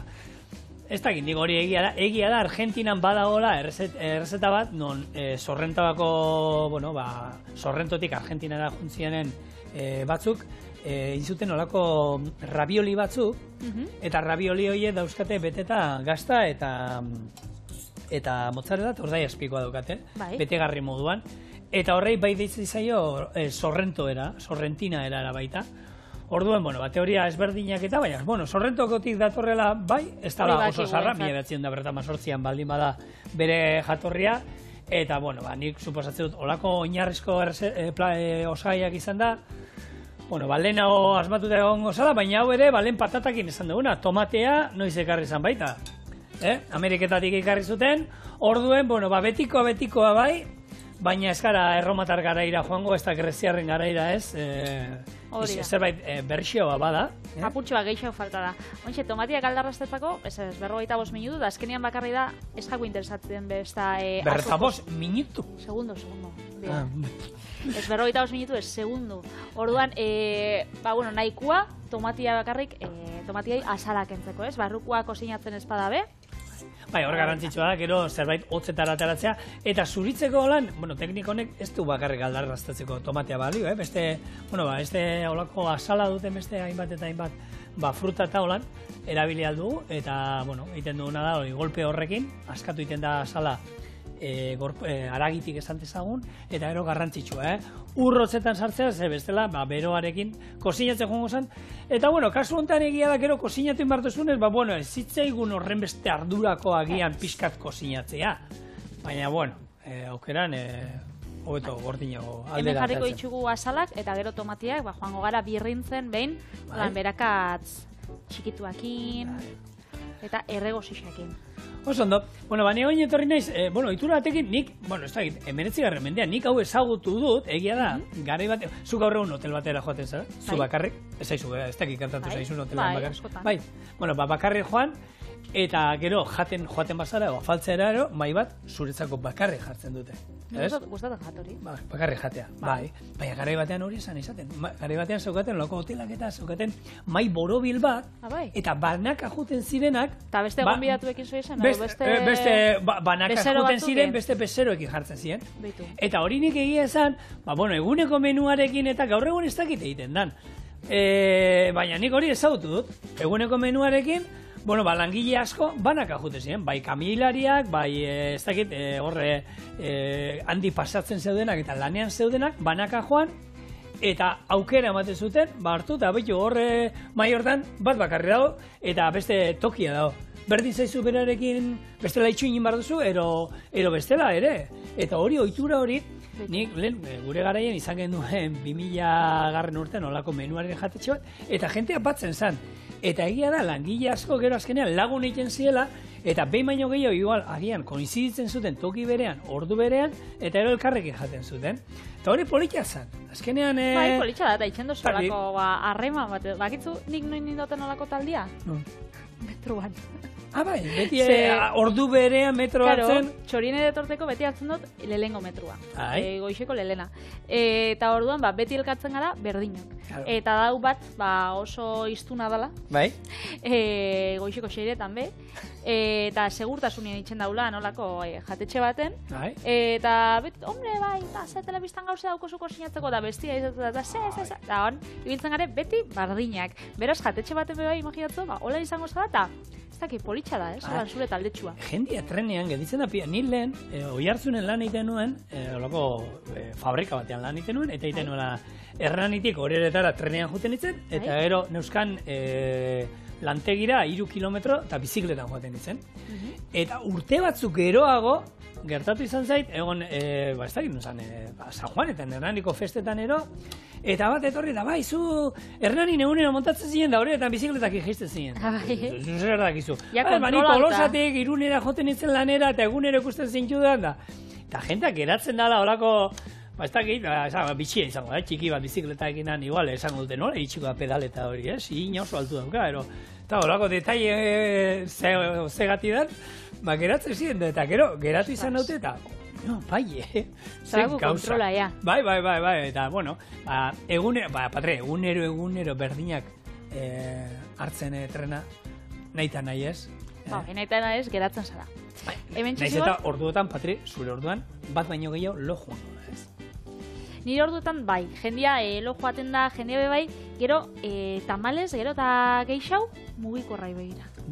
Ez dakit, nik hori egia da, egia da, Argentinan badagoela errezeta bat, non e, Sorrentoako, bueno, ba, Sorrentotik Argentinara juntzianen e, batzuk, egin zuten olako ravioli batzuk, eta ravioli horiek dauzkate beteta gazta eta eta mozzarella eta urdai azpikoa daukate, betegarri moduan. Eta horrei bai deitzen zaio Sorrento era, Sorrentina era baita. Orduen, bueno, ba, teoria ezberdinak eta, baina, bueno, Sorrentokotik datorrela, bai, ez dala oso zarra, mila bederatziehun eta berrogeita hemezortzian baldin bada bere jatorria, eta, bueno, ba, nik suposatzen dut, olako oinarrizko e, e, osagaiak izan da, bueno, ba, lehenago asmatuta egongo zala, baina hau ere, ba, lehen patatakin esan duguna, tomatea noiz ekarri izan baita. Eh? Ameriketatik ekarri zuten, orduen, bueno, ba, betikoa betikoa bai, baina ez gara erromatar garaira joango, ez da greziarren garaira ez, e, zerbait e, berxioa bada. Eh? Apurtxo bat gehiago falta da. Ontxe, tomatiak aldarraztetzako, ez ez, berrogeita bost minutu, da azkenian bakarri da, ez jako interesatzen besta... E, berrogeita bost minutu? Segundo, segundo. Ah. Ez berrogeita bost minutu, ez segundo. Orduan, e, ba, bueno, nahikua, tomatia bakarrik, e, tomatiai asalak entzeko, ez? Barrukua kosinatzen espada be, bai, hor garrantzitsua da, gero zerbait hotzetara ateratzea, eta zuritzeko lan, bueno, teknik honek ez du bakarrik aldarraztatzeko tomatea balio, eh? Beste, bueno, ba, beste olako asala duten beste hainbat eta hainbat, ba, fruta eta holan, erabili aldugu, eta, bueno, egiten duguna da, hori, golpe horrekin, askatu egiten da asala e, gorp, e, aragitik esan dezagun, eta gero garrantzitsua, eh? Urrotzetan sartzea, ze bestela, ba, beroarekin kosinatzen joango zen. Eta, bueno, kasu honetan egia da, gero kosinatu inbartuzunez, ba, bueno, ez zitzaigun horren beste ardurako agian pixkat kosinatzea. Baina, bueno, e, aukeran, e, hobeto gordinago aldera. Hemen jarriko itxugu asalak, eta gero tomatiak, ba, joango gara birrintzen, behin, bai? Berakatz txikituakin, eta erregosixakin. Oso ondo, bueno, bani hori etorri naiz, eh, bueno, itura batekin nik, bueno, ez da, emeretzi garren mendean, nik hau ezagutu dut, egia da, mm -hmm. garai bat, zu gaur egun hotel batera joaten zara, zu bakarrik, ez zaizu, ez dakik kantatu zaizun hotelan bakarrik. Bai, bueno, ba, bakarrik joan, eta gero jaten joaten bazara, o afaltzera ero, mai bat, zuretzako bakarrik jartzen dute. Gustatzen jatori. Ba, bakarrik jatea, bai. Baina garai batean hori esan izaten. Garai batean zeukaten, loko hotelak eta zeukaten mai borobil bat, eta banaka juten zirenak... Eta beste ba, gonbidatuekin zuen zen? Beste, beste ba, banaka juten ziren, beste bezeroekin jartzen ziren. Beitu. Eta hori nik egia esan, ba, bueno, eguneko menuarekin eta gaur egun ez dakit egiten dan. E, baina nik hori ezagutu dut, eguneko menuarekin, bueno, ba, langile asko banaka jute ziren, bai kamilariak, bai ez dakit, e, horre e, handi pasatzen zeudenak eta lanean zeudenak, banaka joan, eta aukera ematen zuten, ba hartu, eta betu horre mai hortan bat bakarri dago, eta beste tokia dago. Berdin zaizu berarekin bestela itxuinin bar duzu, ero, ero bestela ere. Eta hori, ohitura hori, nik lehen gure garaien izan genuen bi mila garren urtean olako menuaren jatetxe bat, eta jentea batzen zen. Eta egia da, langile asko gero azkenean lagun egiten ziela, eta behin baino gehiago igual agian koinziditzen zuten toki berean, ordu berean, eta ero elkarrekin jaten zuten. Eta hori politxa zen. Azkenean... E... Bai, politxa da, eta itxen dozu olako ba, harreman bat. Bakitzu nik noin nindoten olako taldia? No. Metruan. Ah, bai, beti Ze... ordu berean metro claro, hartzen. Txorien etorteko beti hartzen dut lehengo metrua. E, goixeko lelena. E, eta orduan, ba, beti elkartzen gara berdinok. Claro. Eta dau bat, ba, oso iztuna dela. Bai. E, goixeko xeiretan be. E, eta segurtasunien itxen daula, nolako e, jatetxe baten. Bai. E, eta, bet, hombre, bai, eta ze telebistan gauze daukozu kosinatzeko, eta bestia izatzen da, eta ze, ze, ze. Eta hon, ibiltzen gare beti berdinak. Beraz, jatetxe baten be bai, imaginatzu, ba, hola izango zara, eta ez daki politxa da, eh? Zoran zure taldetxua. Jendia trenean, geditzen da pia, ni lehen, e, oihartzunen lan egiten nuen, e, olako e, fabrika batean lan egiten nuen, eta egiten nuela erranitik horeretara trenean juten itzen, eta gero neuzkan e, lantegira hiru kilometro eta bizikletan joaten itzen. Uh-huh. Eta urte batzuk geroago, gertatu izan zait, egon, e, ba, ez dakit nuzan, e, ba, San Juanetan, Hernaniko festetan ero, eta bat etorri da, bai, zu Hernanin egunero montatzen ziren da horretan bizikletak ikizten ziren. Zer dakizu. Bani Tolosatik Irunera joten itzen lanera eta egunero ikusten zintudan da. Eta jentak geratzen dala horako, ba, ez dakit, ba, bitxia izango da, txiki bat bizikleta eginan, igual, esango dute, nola, itxiko da pedaleta hori, ez? Ina oso altu dauka, ero. Eta horako detaile zegati dan, ba, geratzen ziren, eta gero, geratu izan dute, eta, no, bai, eh? Zago kontrola, ja. Bai, bai, bai, bai, eta, bueno, ba, egunero, ba, patre, egunero, egunero berdinak eh, hartzen eh, trena, nahi eta nahi ez. Ba, nahi eta nahi ez, geratzen zara. Bai, nahiz eta orduotan, Patri, zure orduan, bat baino gehiago lo joan dola, ez? Nire orduetan, bai, jendia e, lo joaten da, jendia be bai, gero e, tamales, gero eta geixau, mugikorrai begira. Denak.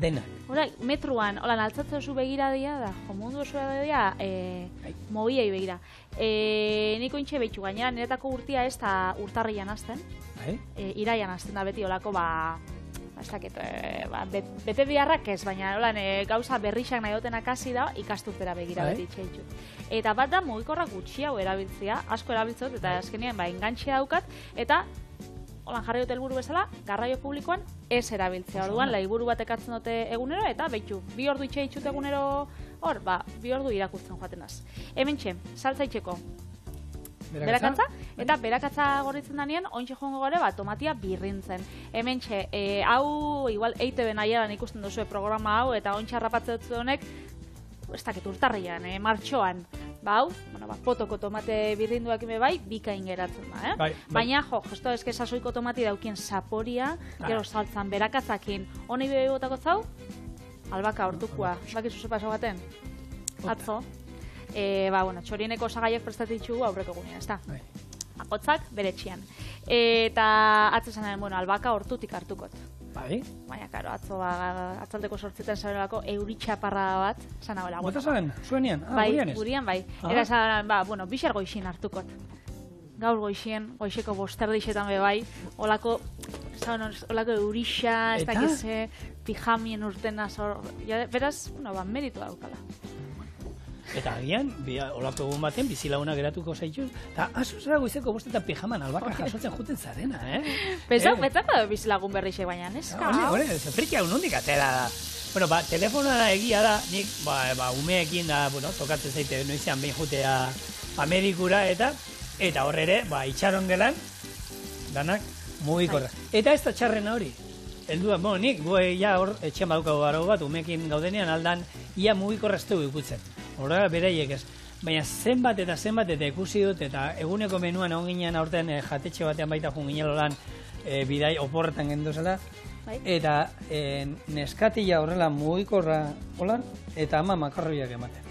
Hora, metruan, hola, altzatzen zu begira dira, da, jo, mundu oso dira, e, mobiei begira. E, niko intxe behitxu, gainera, niretako urtia ez da urtarrian azten, e, iraian azten da beti olako, ba, ez dakit, e, ba, bet, bete biharrak ez, baina hola, e, gauza berrixak nahi dutenak hasi da, ikasturtera begira beti itxeitxu. Eta bat da, mugikorra gutxi hau erabiltzea, asko erabiltzot, eta azkenean, ba, engantzia daukat, eta holan jarri dute helburu bezala, garraio publikoan ez erabiltzea. Orduan, laiburu bat ekatzen dute egunero, eta behitu, bi ordu itxe itxut egunero, hor, ba, bi ordu irakurtzen joaten az. Hemen txe, saltza itxeko. Berakatza, eta berakatza gorritzen danean, ointxe joango gore, ba, tomatia birrintzen. Hemen txe, e, hau, igual, E I T B nahiaran ikusten duzu programa hau, eta ointxe harrapatzen dut honek, ez dakit urtarrian, e, martxoan. Ba, hau, bueno, ba, potoko tomate birrinduak ime bai, bikain geratzen da, eh? Bai, bai. Baina, jo, justo eske sasoiko tomati daukien saporia, gero saltzan berakatzakin, honi bebe botako zau, albaka hortukua, bakizu ze paso baten? Atzo. E, ba, bueno, txorieneko osagaiak prestatitxugu aurreko gunean, ez da? Bai. Akotzak bere txian. Eta atzo zanen, bueno, albaka hortutik hartukot. Bai. Baina, karo, atzo ba, atzaldeko sortzetan zabelako euritxaparra bat, zan hau. Bota zaren, zuenian? Ah, bai, gurian ez? gurian bai. Era zan, ba, bueno, bixer goixin hartukot. Gaur goixien, goixeko bosterdixetan be bai, olako, zan, olako eurixa, ez dakize, pijamien urtena, zor, ja, beraz, bueno, ba, meritu daukala. Eta agian, olako egun baten, bizilaguna geratuko zaitu, eta azuzera goizeko bostetan pijaman albaka jasotzen juten zarena, eh? Pensau, betzako bizilagun berrixe baina, neska? Hore, hore, zefriki hau nondik atera da. Bueno, ba, telefonara egia da, nik, ba, ba, umeekin da, bueno, tokatzen zaite, noizean behin jutea Amerikura, eta, eta horre ere, ba, itxaron gelan, danak, mugikorra. Eta ez da txarrena hori. Elduan, bueno, nik, gue, ja, hor, etxean badukago garo bat, umeekin gaudenean aldan, ia mugikorra ez dugu ikutzen. Horrela beraiek ez. Baina zenbat eta zenbat eta ikusi dut, eta eguneko menuan egon ginen aurten e, jatetxe batean baita jun ginen lan e, bidai oporretan genduzela. Bai. Eta e, neskatila horrela mugikorra holan, eta ama makarroiak ematen.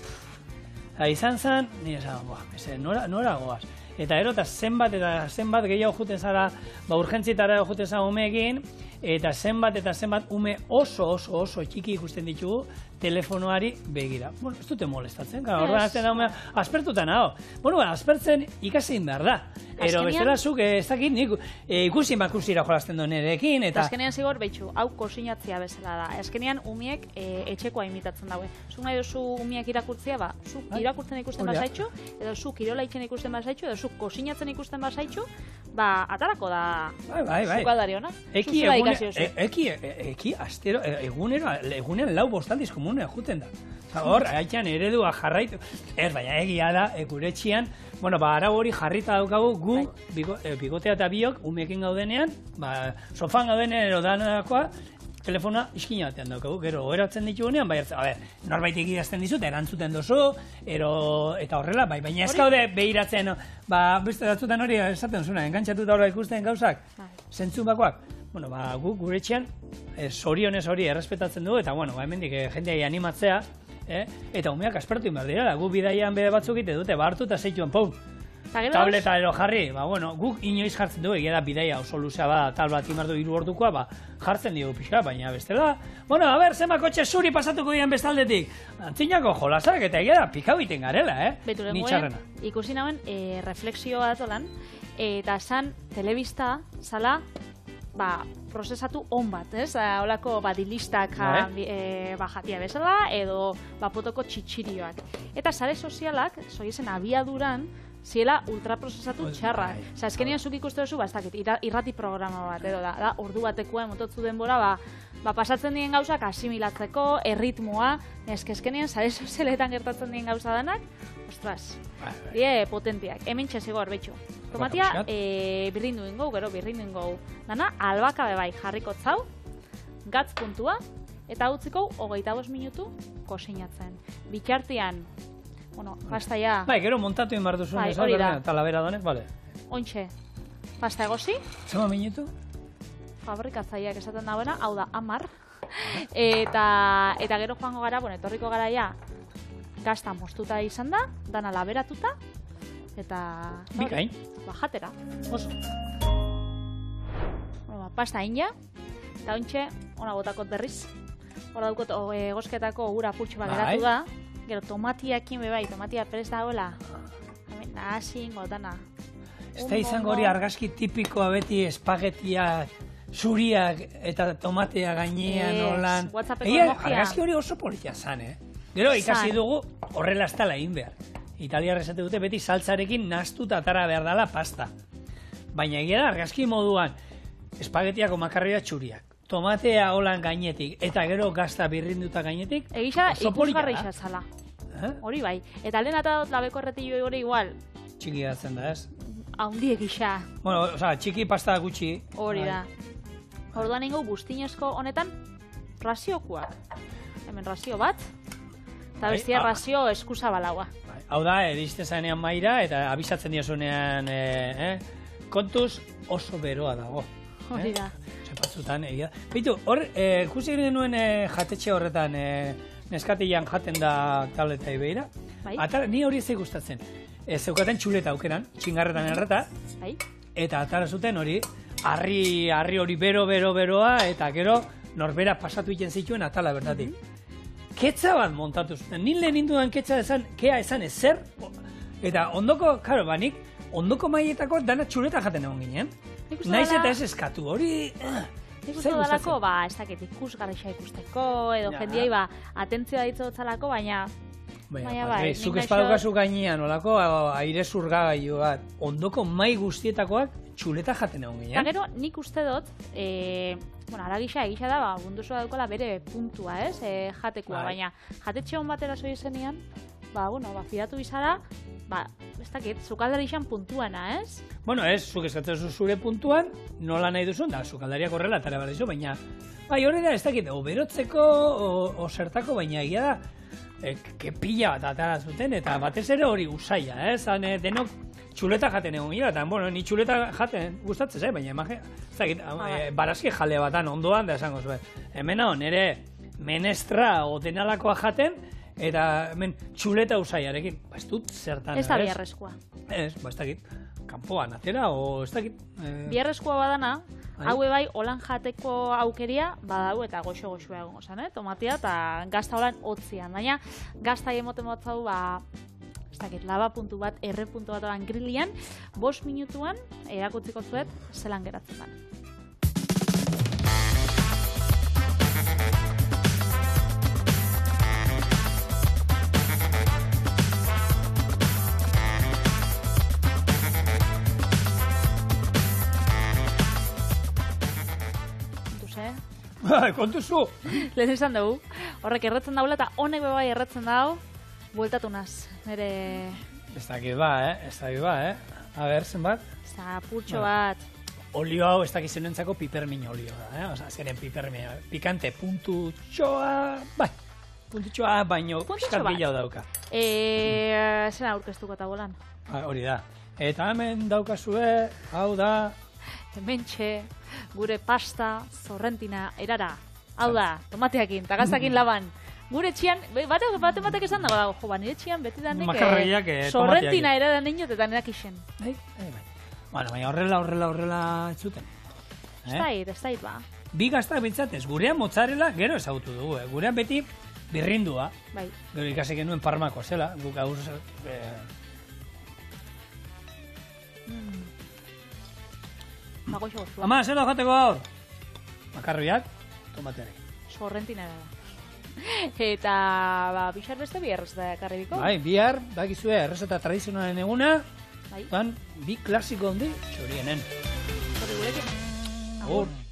Eta izan zen, nire esan, boa, beze, nora, nora goaz. Eta erota zenbat eta zenbat gehiago juten zara, ba urgentzietara juten zara umeekin, eta zenbat eta zenbat ume oso oso oso txiki ikusten ditugu telefonoari begira. Bueno, ez dute molestatzen, gara, horren azten da umea, aspertutan hau. Bueno, aspertzen ikasin behar da. Ero bezala zuk, ez dakit, nik ikusin bakusira jolazten duen erekin, eta... Azkenean zigor, behitxu, hau kosinatzia bezala da. Azkenean umiek etxekoa imitatzen daue. Zuk nahi duzu umiek irakurtzia, ba, zuk irakurtzen ikusten bazaitxu, edo zuk kirola itxen ikusten bazaitxu, edo zuk kosinatzen ikusten bazaitxu, ba, atarako da zukaldari honak. Eki, eki, eki, astero, egunero, egunean lau bostaldiz komunen juten da. Hor, haitxan eredua jarraitu, ez, baina egia da, guretxian, bueno, ba, arau hori jarrita daukagu, gu, bigotea eta biok, umeekin gaudenean, ba, sofan gaudenean ero danakoa, telefona iskina batean daukagu, gero, eratzen ditugunean, bai, a ber, norbaitek idazten dizut, erantzuten dozu, ero, eta horrela, bai, baina ez gaude behiratzen, ba, beste datzutan hori esaten zuna, engantzatuta horra ikusten gauzak, zentzu bakoak, bueno, ba, gu, guretxean, zorionez hori errespetatzen dugu, eta, bueno, ba, hemendik jendeai animatzea, Eh? Eta umeak aspertu inbar dira, gu bidaian bide batzuk ite dute, ba hartu eta zeituen, pum, tableta ero jarri, ba bueno, guk inoiz jartzen dugu, egia da bidaia oso luzea bada, tal bat imartu hiru ordukoa, ba, jartzen dugu pixka, baina bestela, bueno, a ber, zema kotxe zuri pasatuko dian bestaldetik, antzinako jolasak, eta egia da, pikau iten garela, eh? Beture guen, ikusi nauen, e, reflexioa atolan, eta zan, telebista, zala, ba, prozesatu on bat, ez? Holako badilistak e, ba, jatia bezala, edo bapotoko txitxirioak. Eta sare sozialak, zoizen abiaduran, ziela ultraprozesatu txarra. Oza, ezkenean zuk ikuste duzu, ba, ez dakit, irrati programa bat, edo da, da ordu batekoa emototzu denbora, ba, ba, pasatzen dien gauzak asimilatzeko, erritmoa, ezkezkenean sare sozialetan gertatzen dien gauza danak, ostras, die potentiak. Hemen txezigor, betxu. Tomatia, e, birrindu ingo, gero birrindu ingo. Dana, albaka bebai jarriko zau, gatz puntua, eta utziko hogeita bost minutu kosinatzen. Bitxartian, bueno, pasta ja... Bai, gero montatu inbar duzun, bai, hori da. Talavera donek, bale. Ointxe, pasta egosi. Zema minutu? Fabrikatzaileak esaten dagoena, hau da, amar. Eta, eta gero joango gara, bueno, etorriko gara ja, gazta moztuta izan da, dana laberatuta, eta... Bikain. Ba, jatera. Oso. Bueno, ba, pasta ina, eta ointxe, ona botakot berriz. hor daukot egosketako ura purtsu bat geratu da. Gero tomatiakin bebai, tomatia prest dagoela. Nahasi ingotana. Ez da izango hori argazki tipikoa beti espagetiak, zuriak eta tomatea gainean holan. Argazki hori oso politia zan, eh? Gero ikasi dugu horrela ez dela egin behar. Italiar esate dute beti saltzarekin nahastuta atara behar dela pasta. Baina egia da argazki moduan espagetiako makarria txuriak, tomatea holan gainetik eta gero gazta birrinduta gainetik. Egisa ikusgarri izazala. Hori bai. Eta lehen eta dut labeko erretillo hori igual. Txiki gatzen da, ez? Haundi egisa. Bueno, oza, txiki pasta gutxi. Hori da. Orduan ingo buztinezko honetan raziokuak. Hemen razio bat. Eta bestia razio eskusa balaua. Hau da, edizte zanean maira eta abisatzen diozunean kontuz oso beroa dago. Hori da. Zepatzutan, egia. Beitu, hor, ikusi genuen jatetxe horretan neskatilan jaten da tableta ibeira. Ni hori ez gustatzen. Zeukaten txuleta aukeran, txingarretan erreta. Eta atara zuten hori, harri hori bero, bero, beroa, eta gero norbera pasatu iten zituen atala bertatik. Ketza bat montatu zuten. Nin lehen indudan ketza esan, kea esan ezer. Eta ondoko, karo, banik, ondoko maietako dana txuleta jaten egon ginen. Naiz eta ez eskatu, hori... Nik uste dalako, ba, ez dakit ikusgarrixa ikusteko, edo jendiai, ba, atentzioa ditzo dutzalako, baina... Baina, bai, zuk espadukazu gainean, olako, aire zurgagailu bat, ondoko mai guztietakoak txuleta jaten egon ginen. Eta gero, nik uste dut, bueno, aragisa egisa da, ba, bunduzua daukala bere puntua, ez, jatekua, baina jatetxe hon batera zoi zenean, ba, bueno, ba, fidatu bizara, ba, ez dakit, zukaldari izan puntuana, ez? Bueno, ez, zuk eskatzen zure puntuan, nola nahi duzun, da, zukaldariak horrela atara behar dizu, baina, bai, hori da, ez dakit, o berotzeko, o zertako, baina egia da, kepila bat atara zuten, eta batez ere hori usaia, ez? Denok txuleta jaten egon gira, eta, bueno, ni txuleta jaten gustatzen, eh? Baina, emaje, ez dakit, barazki jale batan ondoan, da esango zuen. Hemen hau, nire menestra o denalakoa jaten, eta hemen txuleta usaiarekin, ba, ez dut zertan, ez? Ez da biarrezkoa. Ez, ba, ez dakit, kanpoan atera, o ez dakit... Biarrezkoa badana, haue bai, holan jateko aukeria, badau eta goxo-goxoa egon gozan, eh? Tomatia eta gazta holan hotzian. Baina, gazta emoten batzau, ba, ez dakit, laba puntu bat, erre puntu bat oran grilian, bost minutuan, erakutziko zuet, zelan geratzen ban. Kontuzu! Lehen izan dugu. Horrek erretzen daula eta honek bebai erretzen dago, bueltatu naz, nire... Ez dakit ba, eh? Ez dakit ba, eh? A ber, zenbat? Eta purtxo bat. Olio hau, ez dakit zenentzako pipermin olio da, eh? Osa, zeren pipermin, pikante, puntutxoa, bai, puntutxoa, baino, piskat bila dauka. Eee, zena aurkeztuko eta bolan? Hori da. Eta hemen daukazue, hau da... Hementxe, gure pasta, zorrentina, erara. Hau da, tomateakin, eta gaztakin laban. Gure txian, bate batek esan dago dago, jo, ba, nire txian beti da nik zorrentina erara ninot eta nerak isen. Bai, bai, bai. Bueno, baina horrela, horrela, horrela zuten. Ez dait, ez dait, ba. Bi gaztak bintzatez, gurean mozzarella gero ezagutu dugu, eh? Gurean beti birrindua. Bai. Gero ikasik genuen Parmako, zela, guk aur... Ama, zer da jateko gaur? Makarriak, tomatearik. Sorrentina da. Eta, ba, bixar beste bi errezeta karribiko? Bai, bihar, bakizue, errezeta tradizionalen eguna, bai. Bi klasiko hondi, txorienen. Zorri gurekin. Agur.